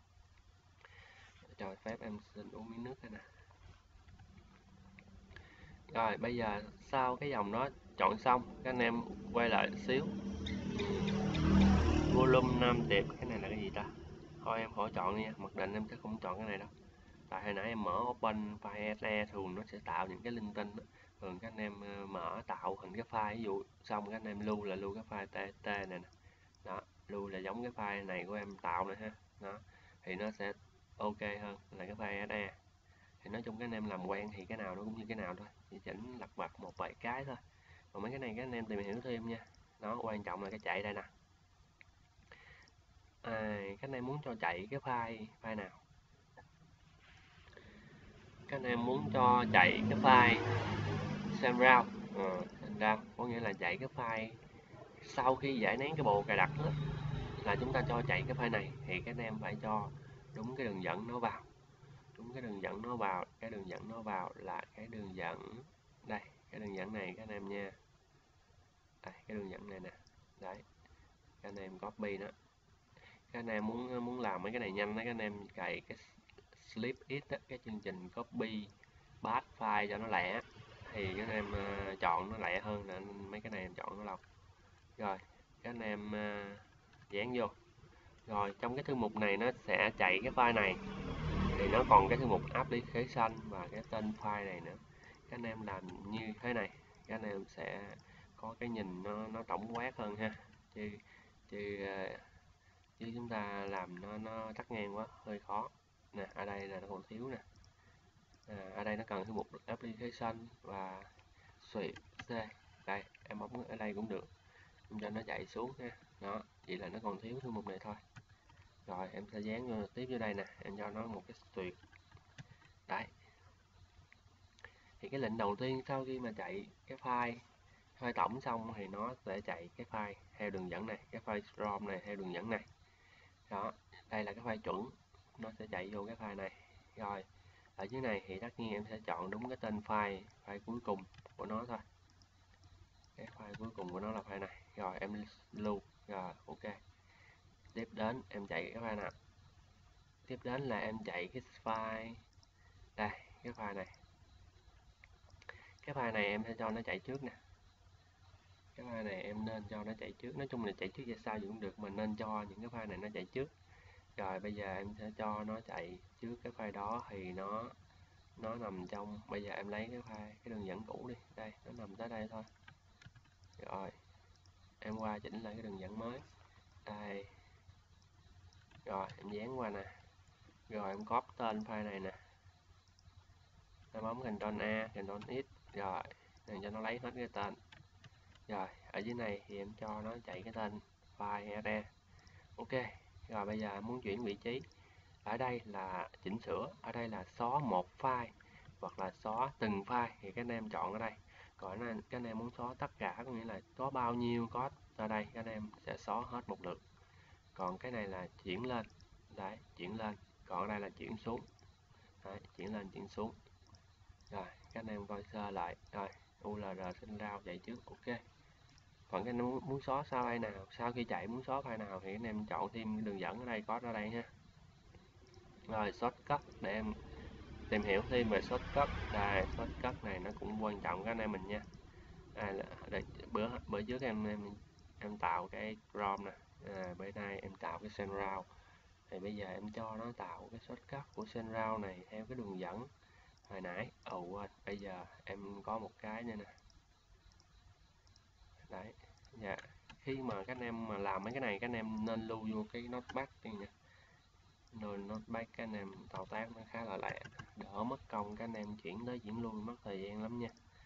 Cho phép em xin uống miếng nước đây nè. Rồi, bây giờ sau cái dòng đó chọn xong, các anh em quay lại xíu. Volume năm tiệp, cái này là cái gì ta? Thôi em khỏi chọn nha, mặc định em sẽ không chọn cái này đâu. Tại hồi nãy em mở open file e ét e thường nó sẽ tạo những cái linh tinh đó. Thường các anh em mở tạo thành cái file, ví dụ xong các anh em lưu là lưu cái file txt này nè. Đó, lưu là giống cái file này của em tạo này ha. Đó, thì nó sẽ ok hơn là cái file e ét e. Thì nói chung các anh em làm quen thì cái nào nó cũng như cái nào thôi, chỉ chỉnh lặt vặt một vài cái thôi. Còn mấy cái này các anh em tìm hiểu thêm nha. Đó, quan trọng là cái chạy đây nè. À, các anh em muốn cho chạy cái file file nào? Các anh em muốn cho chạy cái file Central, ờ, Central có nghĩa là chạy cái file sau khi giải nén cái bộ cài đặt đó, là chúng ta cho chạy cái file này thì các anh em phải cho đúng cái đường dẫn nó vào, đúng cái đường dẫn nó vào, cái đường dẫn nó vào là cái đường dẫn đây, cái đường dẫn này các anh em nha. đây, cái đường dẫn này nè. Đấy, các anh em copy nó. Các anh em muốn muốn làm mấy cái này nhanh đó, các anh em cài cái Slip It đó, cái chương trình copy path file cho nó lẹ, thì các anh em uh, chọn nó lẹ hơn, nên mấy cái này em chọn nó lâu. Rồi các anh em uh, dán vô. Rồi trong cái thư mục này nó sẽ chạy cái file này, thì nó còn cái thư mục application và cái tên file này nữa. Các anh em làm như thế này, các anh em sẽ có cái nhìn nó nó tổng quát hơn ha, chứ chứ uh, chứ chúng ta làm nó nó tắt ngang quá hơi khó nè. Ở đây là nó còn thiếu nè. À, ở đây nó cần thư mục application và suite C. Đây em bấm ở đây cũng được, em cho nó chạy xuống ha. Đó, chỉ là nó còn thiếu thư mục này thôi. Rồi em sẽ dán vô tiếp vô đây nè, em cho nó một cái suite. Đấy, thì cái lệnh đầu tiên sau khi mà chạy cái file file tổng xong thì nó sẽ chạy cái file theo đường dẫn này, cái file ROM này theo đường dẫn này. Đó, đây là cái file chuẩn, nó sẽ chạy vô cái file này. Rồi ở dưới này thì tất nhiên em sẽ chọn đúng cái tên file file cuối cùng của nó thôi. Cái file cuối cùng của nó là file này. Rồi em lưu. Rồi ok, tiếp đến em chạy cái file nào, tiếp đến là em chạy cái file đây, cái file này. Cái file này em sẽ cho nó chạy trước nè. Cái file này em nên cho nó chạy trước, nói chung là chạy trước hay sau gì cũng được, mình nên cho những cái file này nó chạy trước. Rồi bây giờ em sẽ cho nó chạy trước cái file đó, thì nó nó nằm trong, bây giờ em lấy cái file cái đường dẫn cũ đi, đây nó nằm tới đây thôi. Rồi em qua chỉnh lại cái đường dẫn mới đây. Rồi em dán qua nè. Rồi em copy tên file này nè, em bấm Ctrl A, Ctrl X, rồi để cho nó lấy hết cái tên. Rồi ở dưới này thì em cho nó chạy cái tên file re. Ok. Rồi bây giờ em muốn chuyển vị trí, ở đây là chỉnh sửa, ở đây là xóa một file hoặc là xóa từng file thì các anh em chọn ở đây. Còn này, các anh em muốn xóa tất cả, có nghĩa là có bao nhiêu code ở đây các anh em sẽ xóa hết một lượt. Còn cái này là chuyển lên, đấy, chuyển lên. Còn ở đây là chuyển xuống, đấy, chuyển lên chuyển xuống. Rồi các anh em coi sơ lại. Rồi u lờ rờ sinh rao chạy trước. Ok. Còn các anh em muốn, muốn xóa sao file nào, sau khi chạy muốn xóa file nào thì anh em chọn thêm cái đường dẫn ở đây, có ở đây ha. Rồi shortcut để em tìm hiểu thêm về shortcut. Đây, shortcut này nó cũng quan trọng các anh em mình nha. À, đây, bữa bữa trước em em em tạo cái ROM nè, à, bữa nay em tạo cái SendRoute, thì bây giờ em cho nó tạo cái shortcut của SendRoute này theo cái đường dẫn hồi nãy. Ồ quên, bây giờ em có một cái nữa nè. Đấy, dạ. Khi mà các anh em mà làm mấy cái này, các anh em nên lưu vô cái notepad đi nha. Rồi notepad các anh em thao tác nó khá là lẹ, đỡ mất công các anh em chuyển tới chuyển lui mất thời gian lắm nha.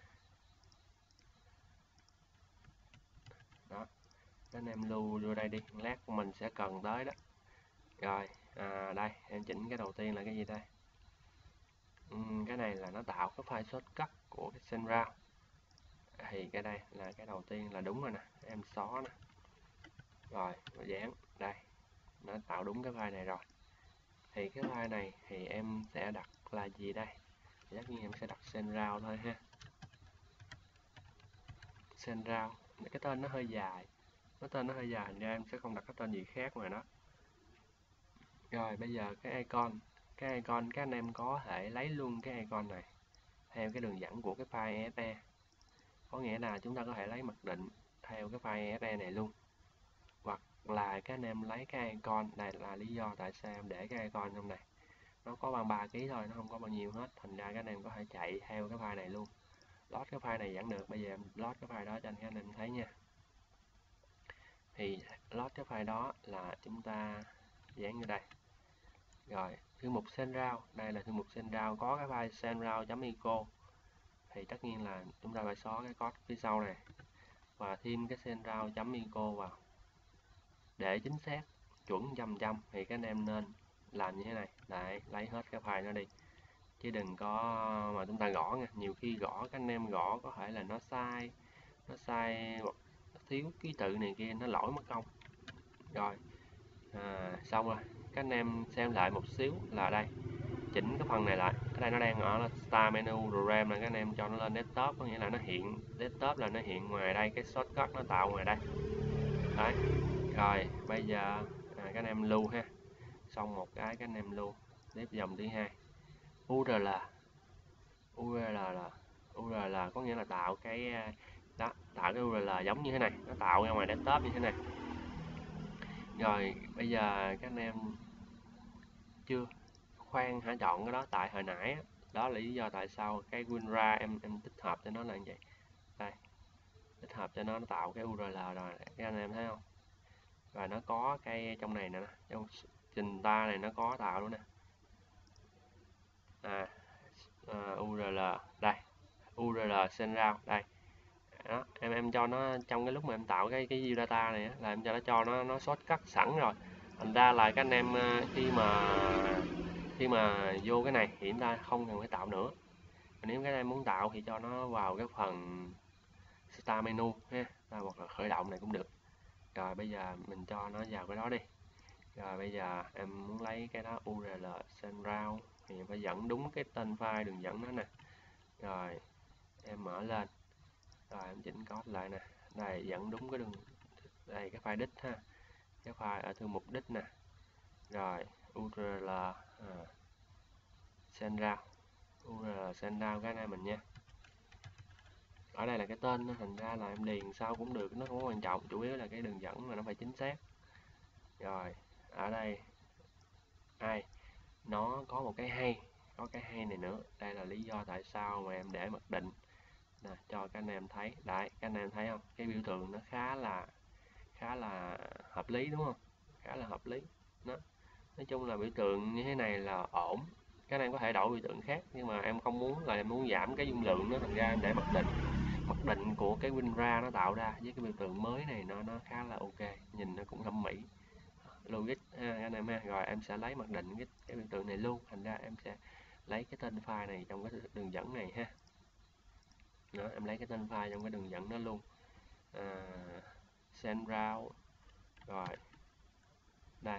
Đó, các anh em lưu vô đây đi, lát mình sẽ cần tới đó. Rồi à, đây em chỉnh cái đầu tiên là cái gì đây. uhm, cái này là nó tạo cái file shortcut của cái SendRoute, thì cái đây là cái đầu tiên là đúng rồi nè, em xóa nè. Rồi và dán đây, nó tạo đúng cái file này rồi. Thì cái file này thì em sẽ đặt là gì đây, thì tất nhiên em sẽ đặt SendRoute thôi ha. SendRoute, cái tên nó hơi dài, cái tên nó hơi dài nên em sẽ không đặt cái tên gì khác ngoài nó. Rồi bây giờ cái icon, cái icon các anh em có thể lấy luôn cái icon này theo cái đường dẫn của cái file e ét e, có nghĩa là chúng ta có thể lấy mặc định theo cái file e ét e này luôn, hoặc là các anh em lấy cái icon này, là lý do tại sao em để cái icon trong này, nó có bằng ba ký thôi, nó không có bao nhiêu hết, thành ra các anh em có thể chạy theo cái file này luôn, load cái file này vẫn được. Bây giờ em load cái file đó cho anh các anh em thấy nha. Thì load cái file đó là chúng ta dán như đây. Rồi thư mục SendRoute, đây là thư mục SendRoute, có cái file sendroute.eco, thì tất nhiên là chúng ta phải xóa cái code phía sau này và thêm cái sendroute.eco vào để chính xác chuẩn một trăm trăm. Thì các anh em nên làm như thế này, để lấy hết cái file nó đi, chứ đừng có mà chúng ta gõ nha. Nhiều khi gõ các anh em gõ có thể là nó sai, nó sai hoặc thiếu ký tự này kia, nó lỗi mất công. Rồi à, xong rồi các anh em xem lại một xíu là đây, chỉnh cái phần này lại. Cái đây nó đang ở là Start Menu rồi RAM, là các anh em cho nó lên Desktop, có nghĩa là nó hiện Desktop là nó hiện ngoài đây, cái shortcut nó tạo ngoài đây. Đấy. Rồi bây giờ à, các anh em lưu ha. Xong một cái các anh em lưu. Tiếp dòng thứ hai. u rờ lờ. u rờ lờ là u rờ lờ có nghĩa là tạo cái đó, tạo cái u rờ lờ giống như thế này, nó tạo ra ngoài desktop như thế này. Rồi bây giờ các anh em chưa khoan hãy chọn cái đó, tại hồi nãy đó là lý do tại sao cái WinRAR em em tích hợp cho nó là như vậy. Đây, tích hợp cho nó, nó tạo cái u rờ lờ rồi, các anh em thấy không? Và nó có cái trong này nè, trong trình ta này nó có tạo luôn nè. À, uh, u rờ lờ đây, u rờ lờ SendRoute đây. Đó, em em cho nó trong cái lúc mà em tạo cái cái view data này á, là em cho nó cho nó nó shortcut sẵn rồi. Thành ra là các anh em khi mà khi mà vô cái này thì chúng ta không cần phải tạo nữa. Nếu các anh em muốn tạo thì cho nó vào cái phần Start Menu ha, hoặc là khởi động này cũng được. Rồi bây giờ mình cho nó vào cái đó đi. Rồi bây giờ em muốn lấy cái đó u rờ lờ SendRoute thì em phải dẫn đúng cái tên file đường dẫn đó nè. Rồi em mở lên. Rồi em chỉnh code lại nè. Đây dẫn đúng cái đường, đây cái file đích ha. Cái file ở thư mục đích nè. Rồi u rờ lờ à, SendRoute. u rờ lờ SendRoute cái này mình nha. Ở đây là cái tên nó, thành ra là em điền sao cũng được, nó không có quan trọng, chủ yếu là cái đường dẫn mà nó phải chính xác. Rồi ở đây ai nó có một cái hay, có cái hay này nữa. Đây là lý do tại sao mà em để mặc định nè, cho các anh em thấy. Đấy, các anh em thấy không, cái biểu tượng nó khá là khá là hợp lý đúng không, khá là hợp lý đó. Nói chung là biểu tượng như thế này là ổn. Các anh em có thể đổi biểu tượng khác, nhưng mà em không muốn, là em muốn giảm cái dung lượng nó, thành ra em để mặc định. Mặc định của cái WinRAR nó tạo ra với cái biểu tượng mới này nó nó khá là ok, nhìn nó cũng thẩm mỹ, logic ha anh em ha. Rồi em sẽ lấy mặc định cái, cái biểu tượng này luôn, thành ra em sẽ lấy cái tên file này trong cái đường dẫn này ha. Đó, em lấy cái tên file trong cái đường dẫn đó luôn. À, SendRoute. Rồi đây,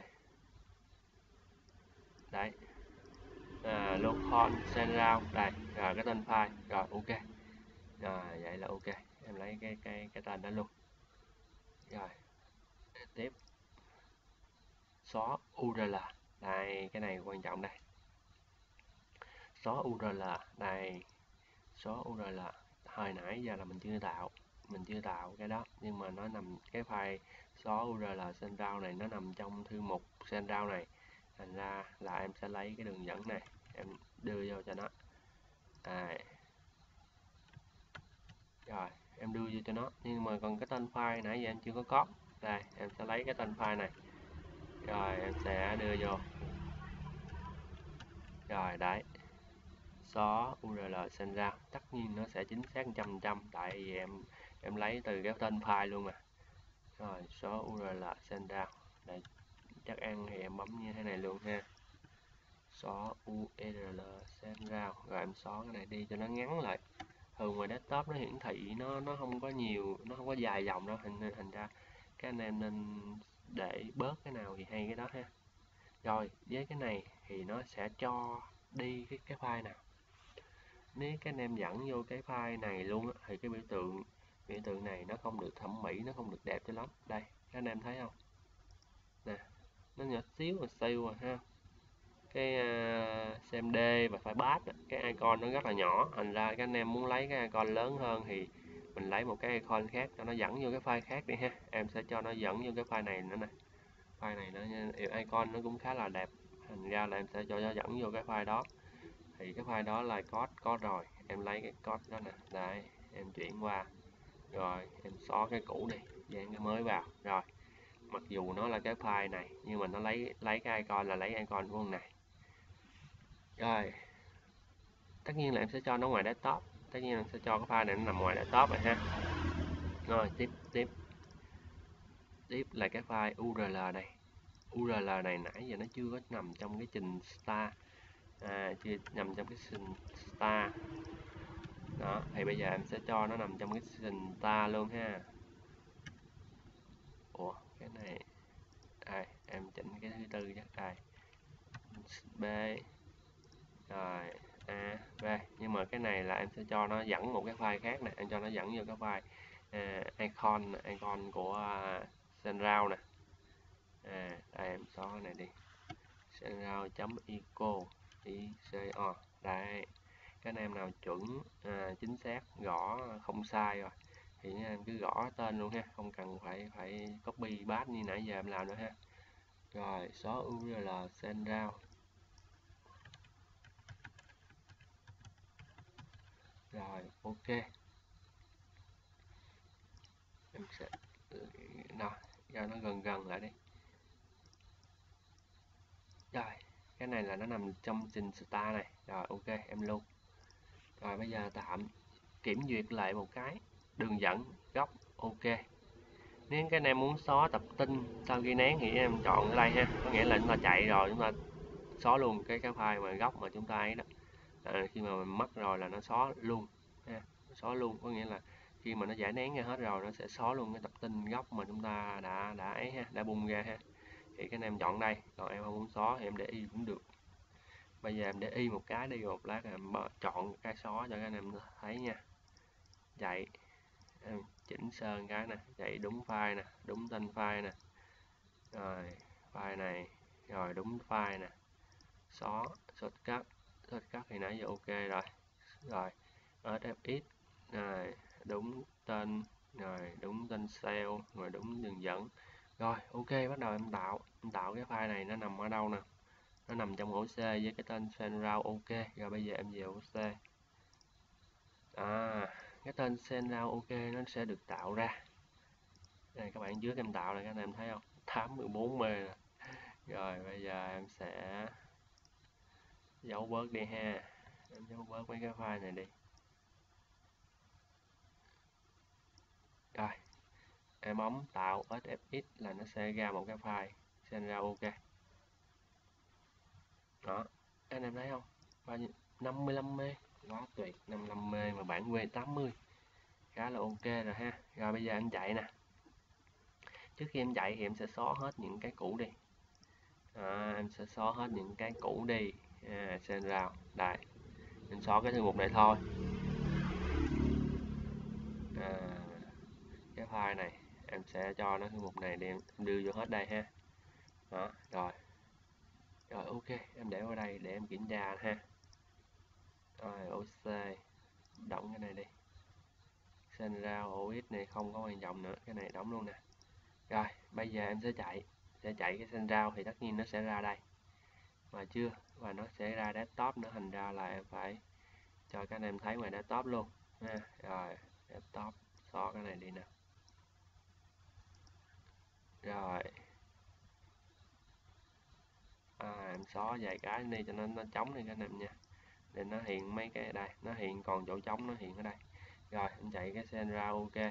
đấy, à, local SendRoute đây, rồi cái tên file rồi ok. Rồi vậy là ok, em lấy cái cái cái tên đó luôn. Rồi tiếp xóa u rờ lờ. Đây, cái này quan trọng đây. Xóa u rờ lờ đây, xóa u rờ lờ. Hồi nãy giờ là mình chưa tạo, mình chưa tạo cái đó, nhưng mà nó nằm cái file xóa u rờ lờ SendRoute này nó nằm trong thư mục SendRoute này. Thành ra là em sẽ lấy cái đường dẫn này, em đưa vô cho nó. À, rồi em đưa vô cho nó, nhưng mà còn cái tên file nãy giờ em chưa có copy. Đây, em sẽ lấy cái tên file này, rồi em sẽ đưa vô. Rồi đấy, xóa u rờ lờ SendRoute, tất nhiên nó sẽ chính xác một trăm phần trăm, tại vì em em lấy từ cái tên file luôn mà. Rồi xóa u rờ lờ SendRoute. Đây, chắc ăn thì em bấm như thế này luôn ha. Xóa u rờ lờ SendRoute. Rồi em xóa cái này đi cho nó ngắn lại. Thường ngoài desktop nó hiển thị nó nó không có nhiều, nó không có dài dòng đâu, thành thành ra các anh em nên để bớt cái nào thì hay cái đó ha. Rồi với cái này thì nó sẽ cho đi cái cái file nào. Nếu các anh em dẫn vô cái file này luôn á, thì cái biểu tượng biểu tượng này nó không được thẩm mỹ, nó không được đẹp cho lắm. Đây, các anh em thấy không nè, nó nhỏ xíu mà siêu rồi ha. Cái uh, xem D và file path, cái icon nó rất là nhỏ, thành ra các anh em muốn lấy cái icon lớn hơn thì mình lấy một cái icon khác cho nó dẫn vô cái file khác đi ha. Em sẽ cho nó dẫn vô cái file này nữa nè. File này nó icon nó cũng khá là đẹp, thành ra là em sẽ cho nó dẫn vô cái file đó. Thì cái file đó là code có rồi, em lấy cái code đó nè, đấy, em chuyển qua, rồi em xóa cái cũ đi, dán cái mới vào. Rồi mặc dù nó là cái file này, nhưng mà nó lấy lấy cái icon là lấy icon của con này. Rồi tất nhiên là em sẽ cho nó ngoài desktop, tất nhiên là em sẽ cho cái file này nó nằm ngoài desktop rồi ha. Rồi tiếp tiếp tiếp là cái file u rờ lờ này. u rờ lờ này nãy giờ nó chưa có nằm trong cái trình start, à, chưa nằm trong cái trình start đó, thì bây giờ em sẽ cho nó nằm trong cái trình start luôn ha. Ủa cái này đây, em chỉnh cái thứ tư chắc đây, B rồi a b, nhưng mà cái này là em sẽ cho nó dẫn một cái file khác nè, em cho nó dẫn vô cái file à, icon icon của uh, Sendround nè. À, đây em xóa cái này đi, sendround.eco ico đây. Các anh em nào chuẩn à, chính xác gõ không sai rồi thì anh em cứ gõ tên luôn ha, không cần phải phải copy paste như nãy giờ em làm nữa ha. Rồi xóa u rờ lờ Sendround. Rồi ok, em sẽ nào cho nó gần gần lại đi. Rồi cái này là nó nằm trong trình start này. Rồi ok em lưu. Rồi bây giờ tạm kiểm duyệt lại một cái đường dẫn góc. Ok, nếu cái anh em muốn xóa tập tin sau khi nén thì em chọn ở đây ha, có nghĩa là chúng ta chạy rồi chúng ta xóa luôn cái cái file mà gốc mà chúng ta ấy đó. À, khi mà mình mất rồi là nó xóa luôn ha. Xóa luôn có nghĩa là khi mà nó giải nén ra hết rồi nó sẽ xóa luôn cái tập tin gốc mà chúng ta đã đã ấy ha, đã bung ra ha. Thì cái anh em chọn đây, còn em không muốn xóa thì em để y cũng được. Bây giờ em để y một cái đi, một lát em chọn cái xóa cho các anh em thấy nha. Chạy em chỉnh sơn cái nè, chạy đúng file nè, đúng tên file nè, rồi file này, rồi đúng file nè, xóa shortcut shortcut thì nãy giờ ok rồi. Rồi ét ép ích rồi đúng tên, rồi đúng tên cell, rồi đúng đường dẫn. Rồi ok, bắt đầu em tạo em tạo cái file này nó nằm ở đâu nè, nó nằm trong ổ C với cái tên Sendround. Ok, rồi bây giờ em về ổ C. À, cái tên Sendround ok nó sẽ được tạo ra đây, các bạn trước em tạo này, các anh em thấy không, tám mươi bốn mê nè. Rồi bây giờ em sẽ giấu bớt đi ha, em giấu bớt mấy cái file này đi. Rồi em bấm tạo ét ép ích là nó sẽ ra một cái file Sendround ok đó, anh em thấy không, bao nhiêu, năm mươi lăm mê, quá tuyệt. Năm mươi lăm mê mà bản quê tám mươi, khá là ok rồi ha. Rồi bây giờ em chạy nè, trước khi em chạy thì em sẽ xóa hết những cái cũ đi. À, em sẽ xóa hết những cái cũ đi. À, Sendround đây, em xóa cái thư mục này thôi. À, cái file này em sẽ cho nó thư mục này để em đưa vô hết đây ha. Đó rồi, rồi ok, em để vào đây để em kiểm tra ha. Rồi ô xê đóng cái này đi, Sendround ô ích này không có quan trọng nữa, cái này đóng luôn nè. Rồi bây giờ em sẽ chạy sẽ chạy cái Sendround thì tất nhiên nó sẽ ra đây mà chưa, và nó sẽ ra desktop nữa, thành ra là em phải cho các anh em thấy ngoài desktop luôn ha. Rồi desktop xóa cái này đi nè. Rồi à, em xóa vài cái đi cho nên nó trống đi các anh em nha, để nó hiện mấy cái đây, nó hiện còn chỗ trống nó hiện ở đây. Rồi em chạy cái Sendround ok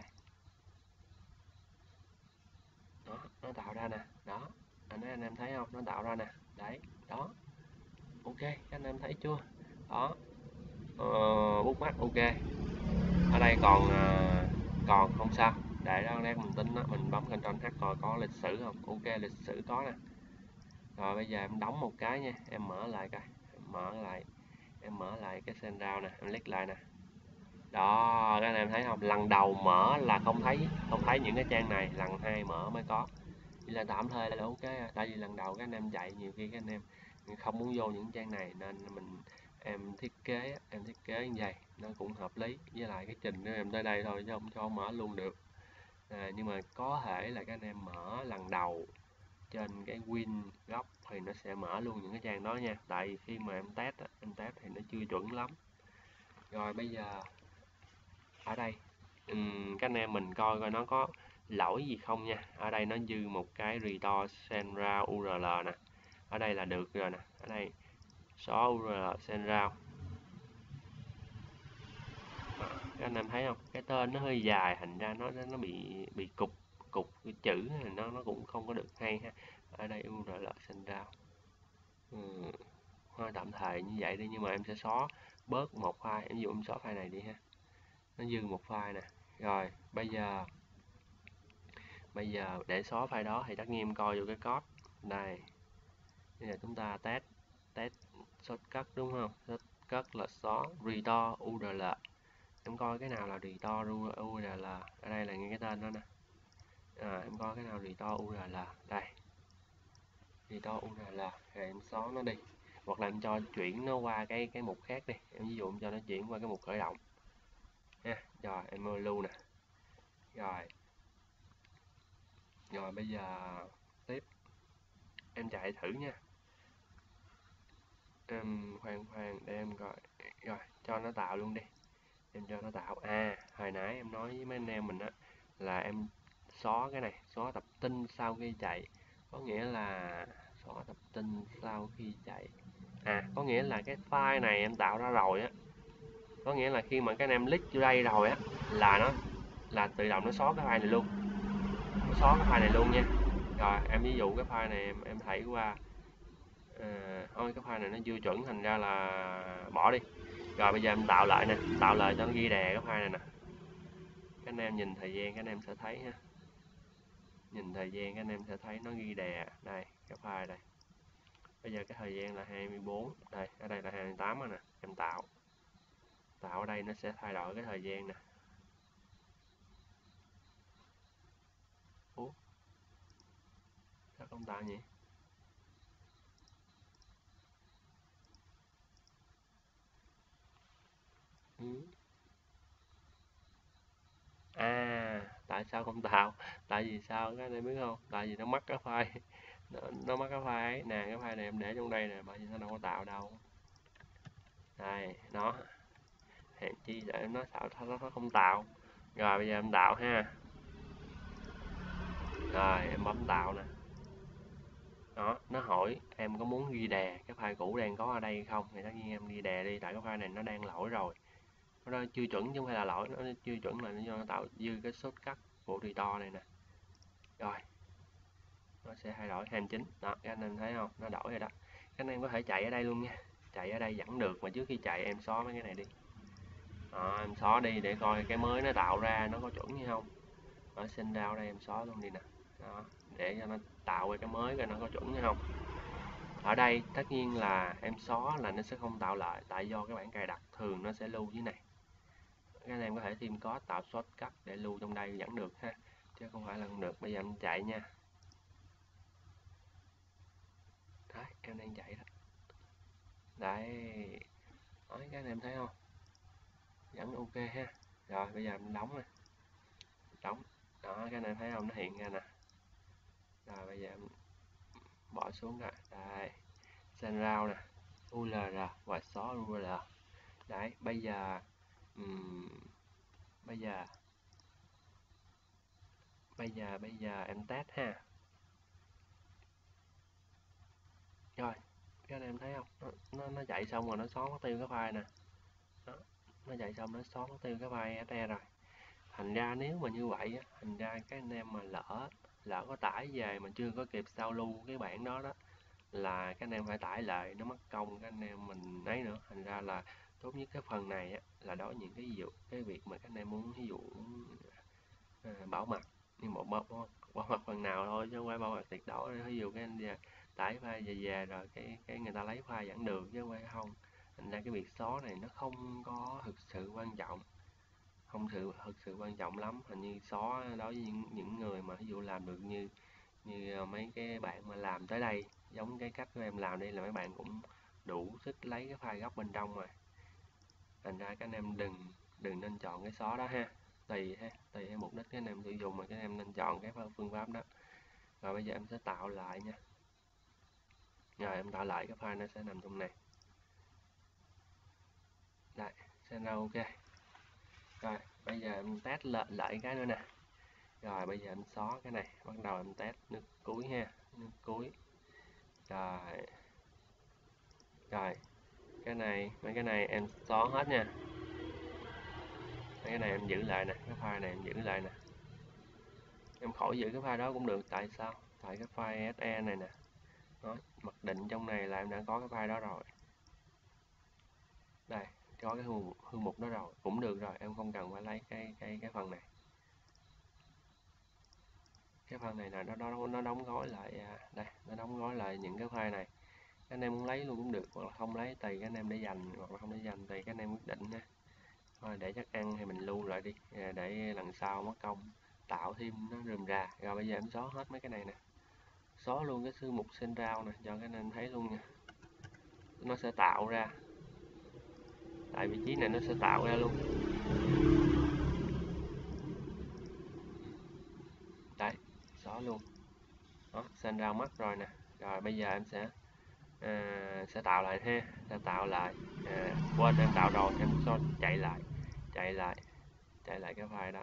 đó, nó tạo ra nè, đó anh thấy anh em thấy không, nó tạo ra nè, đấy đó ok, các anh em thấy chưa đó. Ờ, bút mắt ok, ở đây còn à, còn không sao, để đó lát mình tính đó, mình bấm Ctrl H coi có lịch sử không. Ok, lịch sử có nè. Rồi bây giờ em đóng một cái nha, em mở lại coi, em mở lại em mở lại cái Sendround nè, em click lại nè. Đó, các anh em thấy không, lần đầu mở là không thấy không thấy những cái trang này, lần hai mở mới có. Chỉ là tạm thời là ok, tại vì lần đầu các anh em chạy nhiều khi các anh em không muốn vô những trang này nên mình em thiết kế em thiết kế như vậy nó cũng hợp lý, với lại cái trình của em tới đây thôi chứ không cho mở luôn được. À, nhưng mà có thể là các anh em mở lần đầu trên cái Win gốc thì nó sẽ mở luôn những cái trang đó nha, tại vì khi mà em test em test thì nó chưa chuẩn lắm. Rồi bây giờ ở đây um, các anh em mình coi coi nó có lỗi gì không nha. Ở đây nó dư một cái restore Sendround u rờ lờ nè, ở đây là được rồi nè, ở đây xóa u rờ lờ Sendround. Các anh em thấy không, cái tên nó hơi dài thành ra nó nó bị bị cục cục cái chữ này nó nó cũng không có được hay ha. Ở đây u rờ lờ Sendround ừ, thôi tạm thời như vậy đi, nhưng mà em sẽ xóa bớt một file, em dụ em xóa file này đi ha, nó dư một file nè. Rồi bây giờ bây giờ để xóa file đó thì tất nhiên em coi vô cái code đây. Bây giờ chúng ta test test shortcut đúng không? Shortcut là xóa restore u rờ lờ. Em coi cái nào là restore u rờ lờ, ở đây là những cái tên đó nè. À, em coi cái nào restore u rờ lờ, đây restore u rờ lờ, rồi em xóa nó đi, hoặc là em cho chuyển nó qua cái cái mục khác đi. Em ví dụ em cho nó chuyển qua cái mục khởi động nha. Rồi em lưu nè. Rồi rồi bây giờ tiếp em chạy thử nha. Em khoan khoan để em coi. Rồi cho nó tạo luôn đi, em cho nó tạo. À hồi nãy em nói với mấy anh em mình á là em xóa cái này, xóa tập tin sau khi chạy, có nghĩa là xóa tập tin sau khi chạy. À có nghĩa là cái file này em tạo ra rồi á, có nghĩa là khi mà cái anh em click vô đây rồi á là nó là tự động nó xóa cái file này luôn, nó xóa cái file này luôn nha. Rồi em ví dụ cái file này em em thảy qua, à, thôi cái file này nó chưa chuẩn thành ra là bỏ đi. Rồi bây giờ em tạo lại nè, tạo lại cho nó ghi đè cái file này nè. Các anh em nhìn thời gian các anh em sẽ thấy ha, nhìn thời gian các anh em sẽ thấy nó ghi đè đây cái file đây. Bây giờ cái thời gian là hai mươi bốn, đây ở đây là hai mươi tám rồi nè. Em tạo tạo ở đây nó sẽ thay đổi cái thời gian nè. Ủa sao không tạo nhỉ? Ừ. À tại sao không tạo? Tại vì sao các anh em biết không? Tại vì nó mất cái file, nó, nó mất cái file ấy nè. Cái file này em để trong đây nè, bởi vì nó đâu có tạo đâu. Đây nó hèn chi để nó tạo nó không tạo. Rồi bây giờ em tạo ha. Rồi em bấm tạo nè. Đó nó hỏi em có muốn ghi đè cái file cũ đang có ở đây không, thì tất nhiên em ghi đè đi, tại cái file này nó đang lỗi rồi, nó chưa chuẩn chứ không phải là lỗi, nó chưa chuẩn là nó do nó tạo dư cái shortcut của restore này nè. Rồi nó sẽ thay đổi hai mươi chín đó, các anh em thấy không, nó đổi rồi đó. Các anh em có thể chạy ở đây luôn nha, chạy ở đây vẫn được, mà trước khi chạy em xóa mấy cái này đi. Đó, em xóa đi để coi cái mới nó tạo ra nó có chuẩn hay không. Ở send down đây em xóa luôn đi nè. Đó, để cho nó tạo ra cái mới coi nó có chuẩn hay không. Ở đây tất nhiên là em xóa là nó sẽ không tạo lại, tại do cái bản cài đặt thường nó sẽ lưu dưới này. Các anh em có thể thêm code tạo shortcut để lưu trong đây vẫn được ha, chứ không phải là không được. Bây giờ em chạy nha. Đấy, em đang chạy đó. Đấy, nói các anh em thấy không, vẫn ok ha. Rồi bây giờ em đóng nè, đóng đó, các anh em thấy không, nó hiện ra nè. Rồi bây giờ em bỏ xuống rồi. Đây send round nè, u lờ rờ và xóa u lờ rờ. Đấy bây giờ um, bây giờ bây giờ bây giờ em test ha. Rồi các anh em thấy không, nó, nó, nó chạy xong rồi nó xóa mất tiêu cái file nè. Đó, nó chạy xong nó xóa mất tiêu cái file ét e rồi. Thành ra nếu mà như vậy á, thành ra các anh em mà lỡ lỡ có tải về mà chưa có kịp sao lưu cái bản đó đó, là các anh em phải tải lại, nó mất công các anh em mình ấy nữa. Thành ra là tốt nhất cái phần này á, là đối với những cái ví dụ cái việc mà các anh em muốn ví dụ à, bảo mật, nhưng mà bảo, bảo, bảo mật phần nào thôi chứ không phải bảo mật tuyệt đối. Ví dụ cái anh về, tải file về về rồi cái cái người ta lấy file vẫn được chứ không phải không. Thành ra cái việc xóa này nó không có thực sự quan trọng, không sự thực sự quan trọng lắm. Hình như xóa đối với những, những người mà ví dụ làm được như như mấy cái bạn mà làm tới đây giống cái cách của em làm đi, là mấy bạn cũng đủ sức lấy cái file gốc bên trong rồi. Thành ra các anh em đừng đừng nên chọn cái xóa đó ha, tùy ha, tùy theo mục đích các anh em sử dụng mà các anh em nên chọn cái phương pháp đó. Rồi bây giờ em sẽ tạo lại nha. Rồi em tạo lại cái file nó sẽ nằm trong này. Đây xem đâu ok. Rồi bây giờ em test lại, lại cái nữa nè. Rồi bây giờ em xóa cái này, bắt đầu em test nước cuối ha, nước cuối. Rồi rồi cái này mấy cái này em xóa hết nha. Mấy cái này em giữ lại nè, cái file này em giữ lại nè. Em khỏi giữ cái file đó cũng được, tại sao? Tại cái file ét e này nè, đó, mặc định trong này là em đã có cái file đó rồi. Đây, có cái hư, hư mục đó rồi, cũng được rồi, em không cần phải lấy cái cái cái phần này. Cái phần này là nó nó nó đóng gói lại, à, đây, nó đóng gói lại những cái file này. Các anh em muốn lấy luôn cũng được, hoặc là không lấy tùy các anh em để dành, hoặc là không để dành tùy các anh em quyết định ha. Thôi để chắc ăn thì mình lưu lại đi, để lần sau mất công tạo thêm nó rườm rà. Rồi bây giờ em xóa hết mấy cái này nè, xóa luôn cái thư mục send rau nè cho các anh em thấy luôn nha. Nó sẽ tạo ra, tại vị trí này nó sẽ tạo ra luôn. Đấy, xóa luôn. Đó, send rau mất rồi nè. Rồi bây giờ em sẽ à, sẽ tạo lại ha, sẽ tạo lại. À, quên em tạo rồi, em cho chạy lại, chạy lại, chạy lại cái file đó.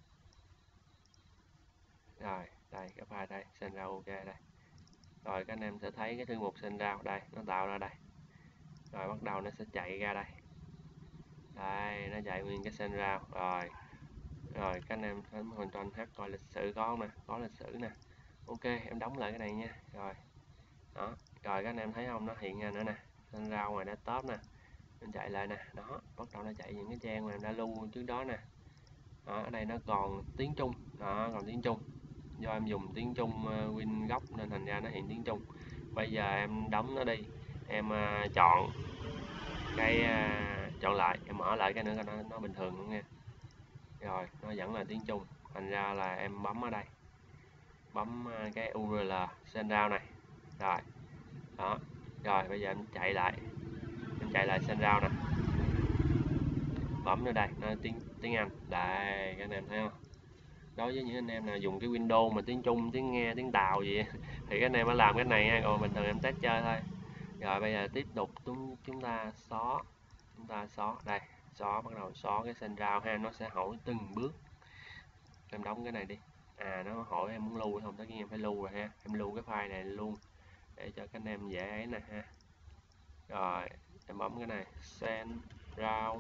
Rồi, đây cái file đây, send rau ok đây. Rồi các anh em sẽ thấy cái thư mục send rau đây, nó tạo ra đây. Rồi bắt đầu nó sẽ chạy ra đây. Đây, nó chạy nguyên cái send rau rồi. Rồi các anh em thấy hoàn toàn h coi lịch sử có không nè, có lịch sử nè. Ok, em đóng lại cái này nha. Rồi. Đó, rồi các anh em thấy không, nó hiện ra nữa nè, send rau ngoài desktop nè. Mình chạy lại nè, đó, bắt đầu nó chạy những cái trang mà em đã lưu trước đó nè. Đó, ở đây nó còn tiếng Trung, đó, còn tiếng Trung. Do em dùng tiếng Trung uh, Win gốc nên thành ra nó hiện tiếng Trung. Bây giờ em đóng nó đi, em uh, chọn cái uh, chọn lại, em mở lại cái nữa nó nó bình thường luôn nha. Rồi, nó vẫn là tiếng Trung, thành ra là em bấm ở đây, bấm uh, cái u rờ lờ send rau này. Rồi, đó, rồi bây giờ em chạy lại, em chạy lại send rau nè, bấm ở đây nó tiếng tiếng Anh. Đây các anh em thấy không, đối với những anh em nào dùng cái Windows mà tiếng Trung, tiếng Nghe, tiếng Tàu gì thì các anh em phải làm cái này nha, còn bình thường em test chơi thôi. Rồi bây giờ tiếp tục chúng chúng ta xóa, chúng ta xóa đây, xóa, bắt đầu xóa cái send rau ha, nó sẽ hỏi từng bước. Em đóng cái này đi. À, nó hỏi em muốn lưu không, tất nhiên em phải lưu rồi ha, em lưu cái file này luôn để cho các anh em dễ ấy nè ha. Rồi em bấm cái này send rau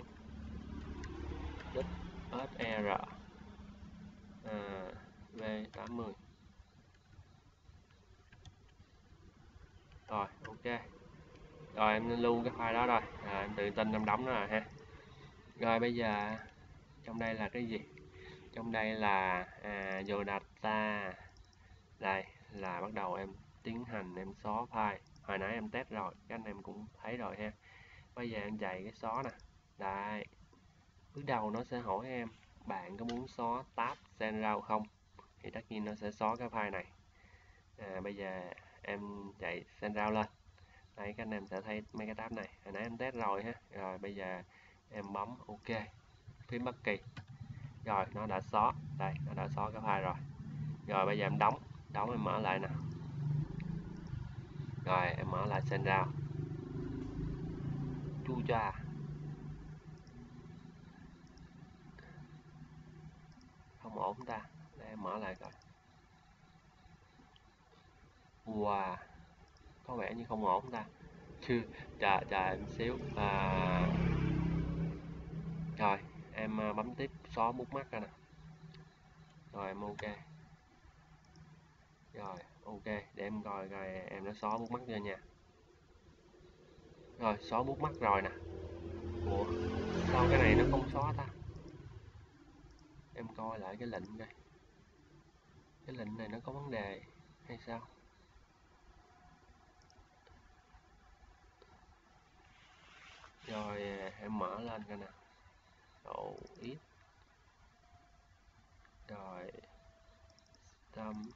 .sr à, v tám mươi. Rồi ok, rồi em lưu cái file đó rồi, à, em tự tin em đóng nó rồi ha. Rồi bây giờ trong đây là cái gì, trong đây là à, vô data. Đây là bắt đầu em tiến hành em xóa file, hồi nãy em test rồi các anh em cũng thấy rồi ha. Bây giờ em chạy cái xóa nè. Đây, bước đầu nó sẽ hỏi em bạn có muốn xóa tab send rau không, thì tất nhiên nó sẽ xóa cái file này. À, bây giờ em chạy send rau lên. Đấy, các anh em sẽ thấy mấy cái tab này, hồi nãy em test rồi ha. Rồi bây giờ em bấm ok, phím bất kỳ. Rồi nó đã xóa, đây nó đã xóa cái file rồi. Rồi bây giờ em đóng, đóng em mở lại nè. Rồi em mở lại send rau. Chu cha. Không ổn ta. Để em mở lại coi. Wow, có vẻ như không ổn ta. Chứ chờ chờ em xíu. À... Rồi em bấm tiếp xóa bút mắt ra nè. Rồi em ok. Rồi ok, để em coi coi em đã xóa bút mắt chưa nha. Rồi xóa bút mắt rồi nè. Ủa sao cái này nó không xóa ta, em coi lại cái lệnh đây, cái lệnh này nó có vấn đề hay sao. Rồi em mở lên coi nè. Độ ít. Rồi tâm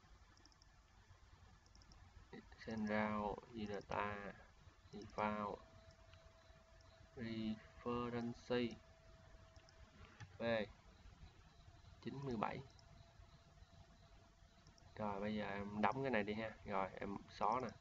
send rau data default reference b chín mươi bảy. Rồi bây giờ em đóng cái này đi ha. Rồi em xóa nè.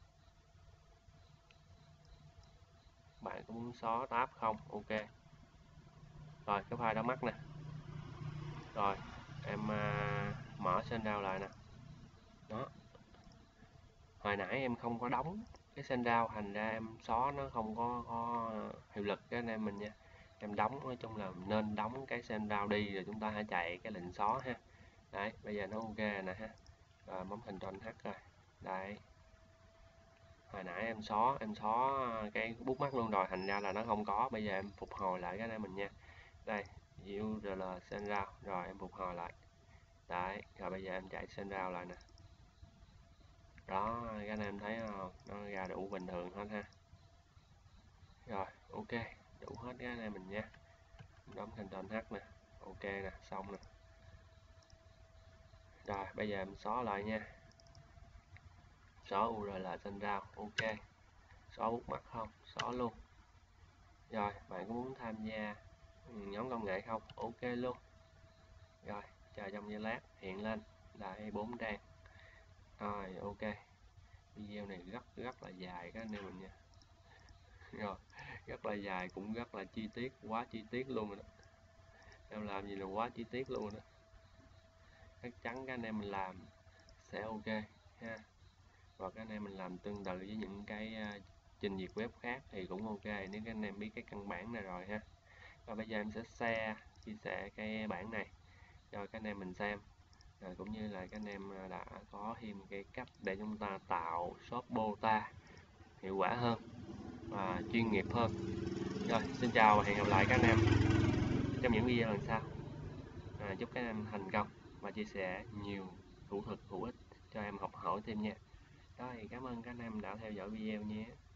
Bạn có muốn xóa tab không? Ok. Rồi cái file đó mất nè. Rồi em à, mở send rau lại nè. Đó. Hồi nãy em không có đóng cái send rau, thành ra em xóa nó không có, có hiệu lực cái anh em mình nha. Em đóng, nói chung là nên đóng cái send rau đi rồi chúng ta hãy chạy cái lệnh xóa ha. Đấy, bây giờ nó ok nè ha. Rồi bấm hình tròn H rồi. Đấy. Hồi nãy em xóa, em xóa cái bút mắt luôn rồi, thành ra là nó không có. Bây giờ em phục hồi lại cái anh em mình nha. Đây, u rờ lờ send rau, rồi em phục hồi lại. Đấy, rồi bây giờ em chạy send rau lại nè. Đó, các anh em thấy không? Nó ra đủ bình thường hết ha. Rồi, ok, đủ hết các anh em mình nha. Đóng Ctrl H nè, ok nè, xong nè. Rồi, bây giờ em xóa lại nha. Xóa u rờ lờ Sunround, ok. Xóa bút mặt không? Xóa luôn. Rồi, bạn có muốn tham gia nhóm công nghệ không? Ok luôn. Rồi, chờ trong giây lát hiện lên lại bốn trang. Rồi, ok. Video này rất rất là dài các anh em mình nha. Rồi, rất là dài, cũng rất là chi tiết, quá chi tiết luôn rồi đó. Em làm gì là quá chi tiết luôn rồi đó. Chắc chắn các anh em mình làm sẽ ok ha. Và các anh em mình làm tương tự với những cái uh, trình duyệt web khác thì cũng ok nếu các anh em biết cái căn bản này rồi ha. Và bây giờ em sẽ share chia sẻ cái bản này cho các anh em mình xem, rồi cũng như là các anh em đã có thêm cái cách để chúng ta tạo shop Bota hiệu quả hơn và chuyên nghiệp hơn. Rồi, xin chào và hẹn gặp lại các anh em trong những video lần sau. À, chúc các anh em thành công và chia sẻ nhiều thủ thuật hữu ích cho em học hỏi thêm nha. Rồi, cảm ơn các anh em đã theo dõi video nhé.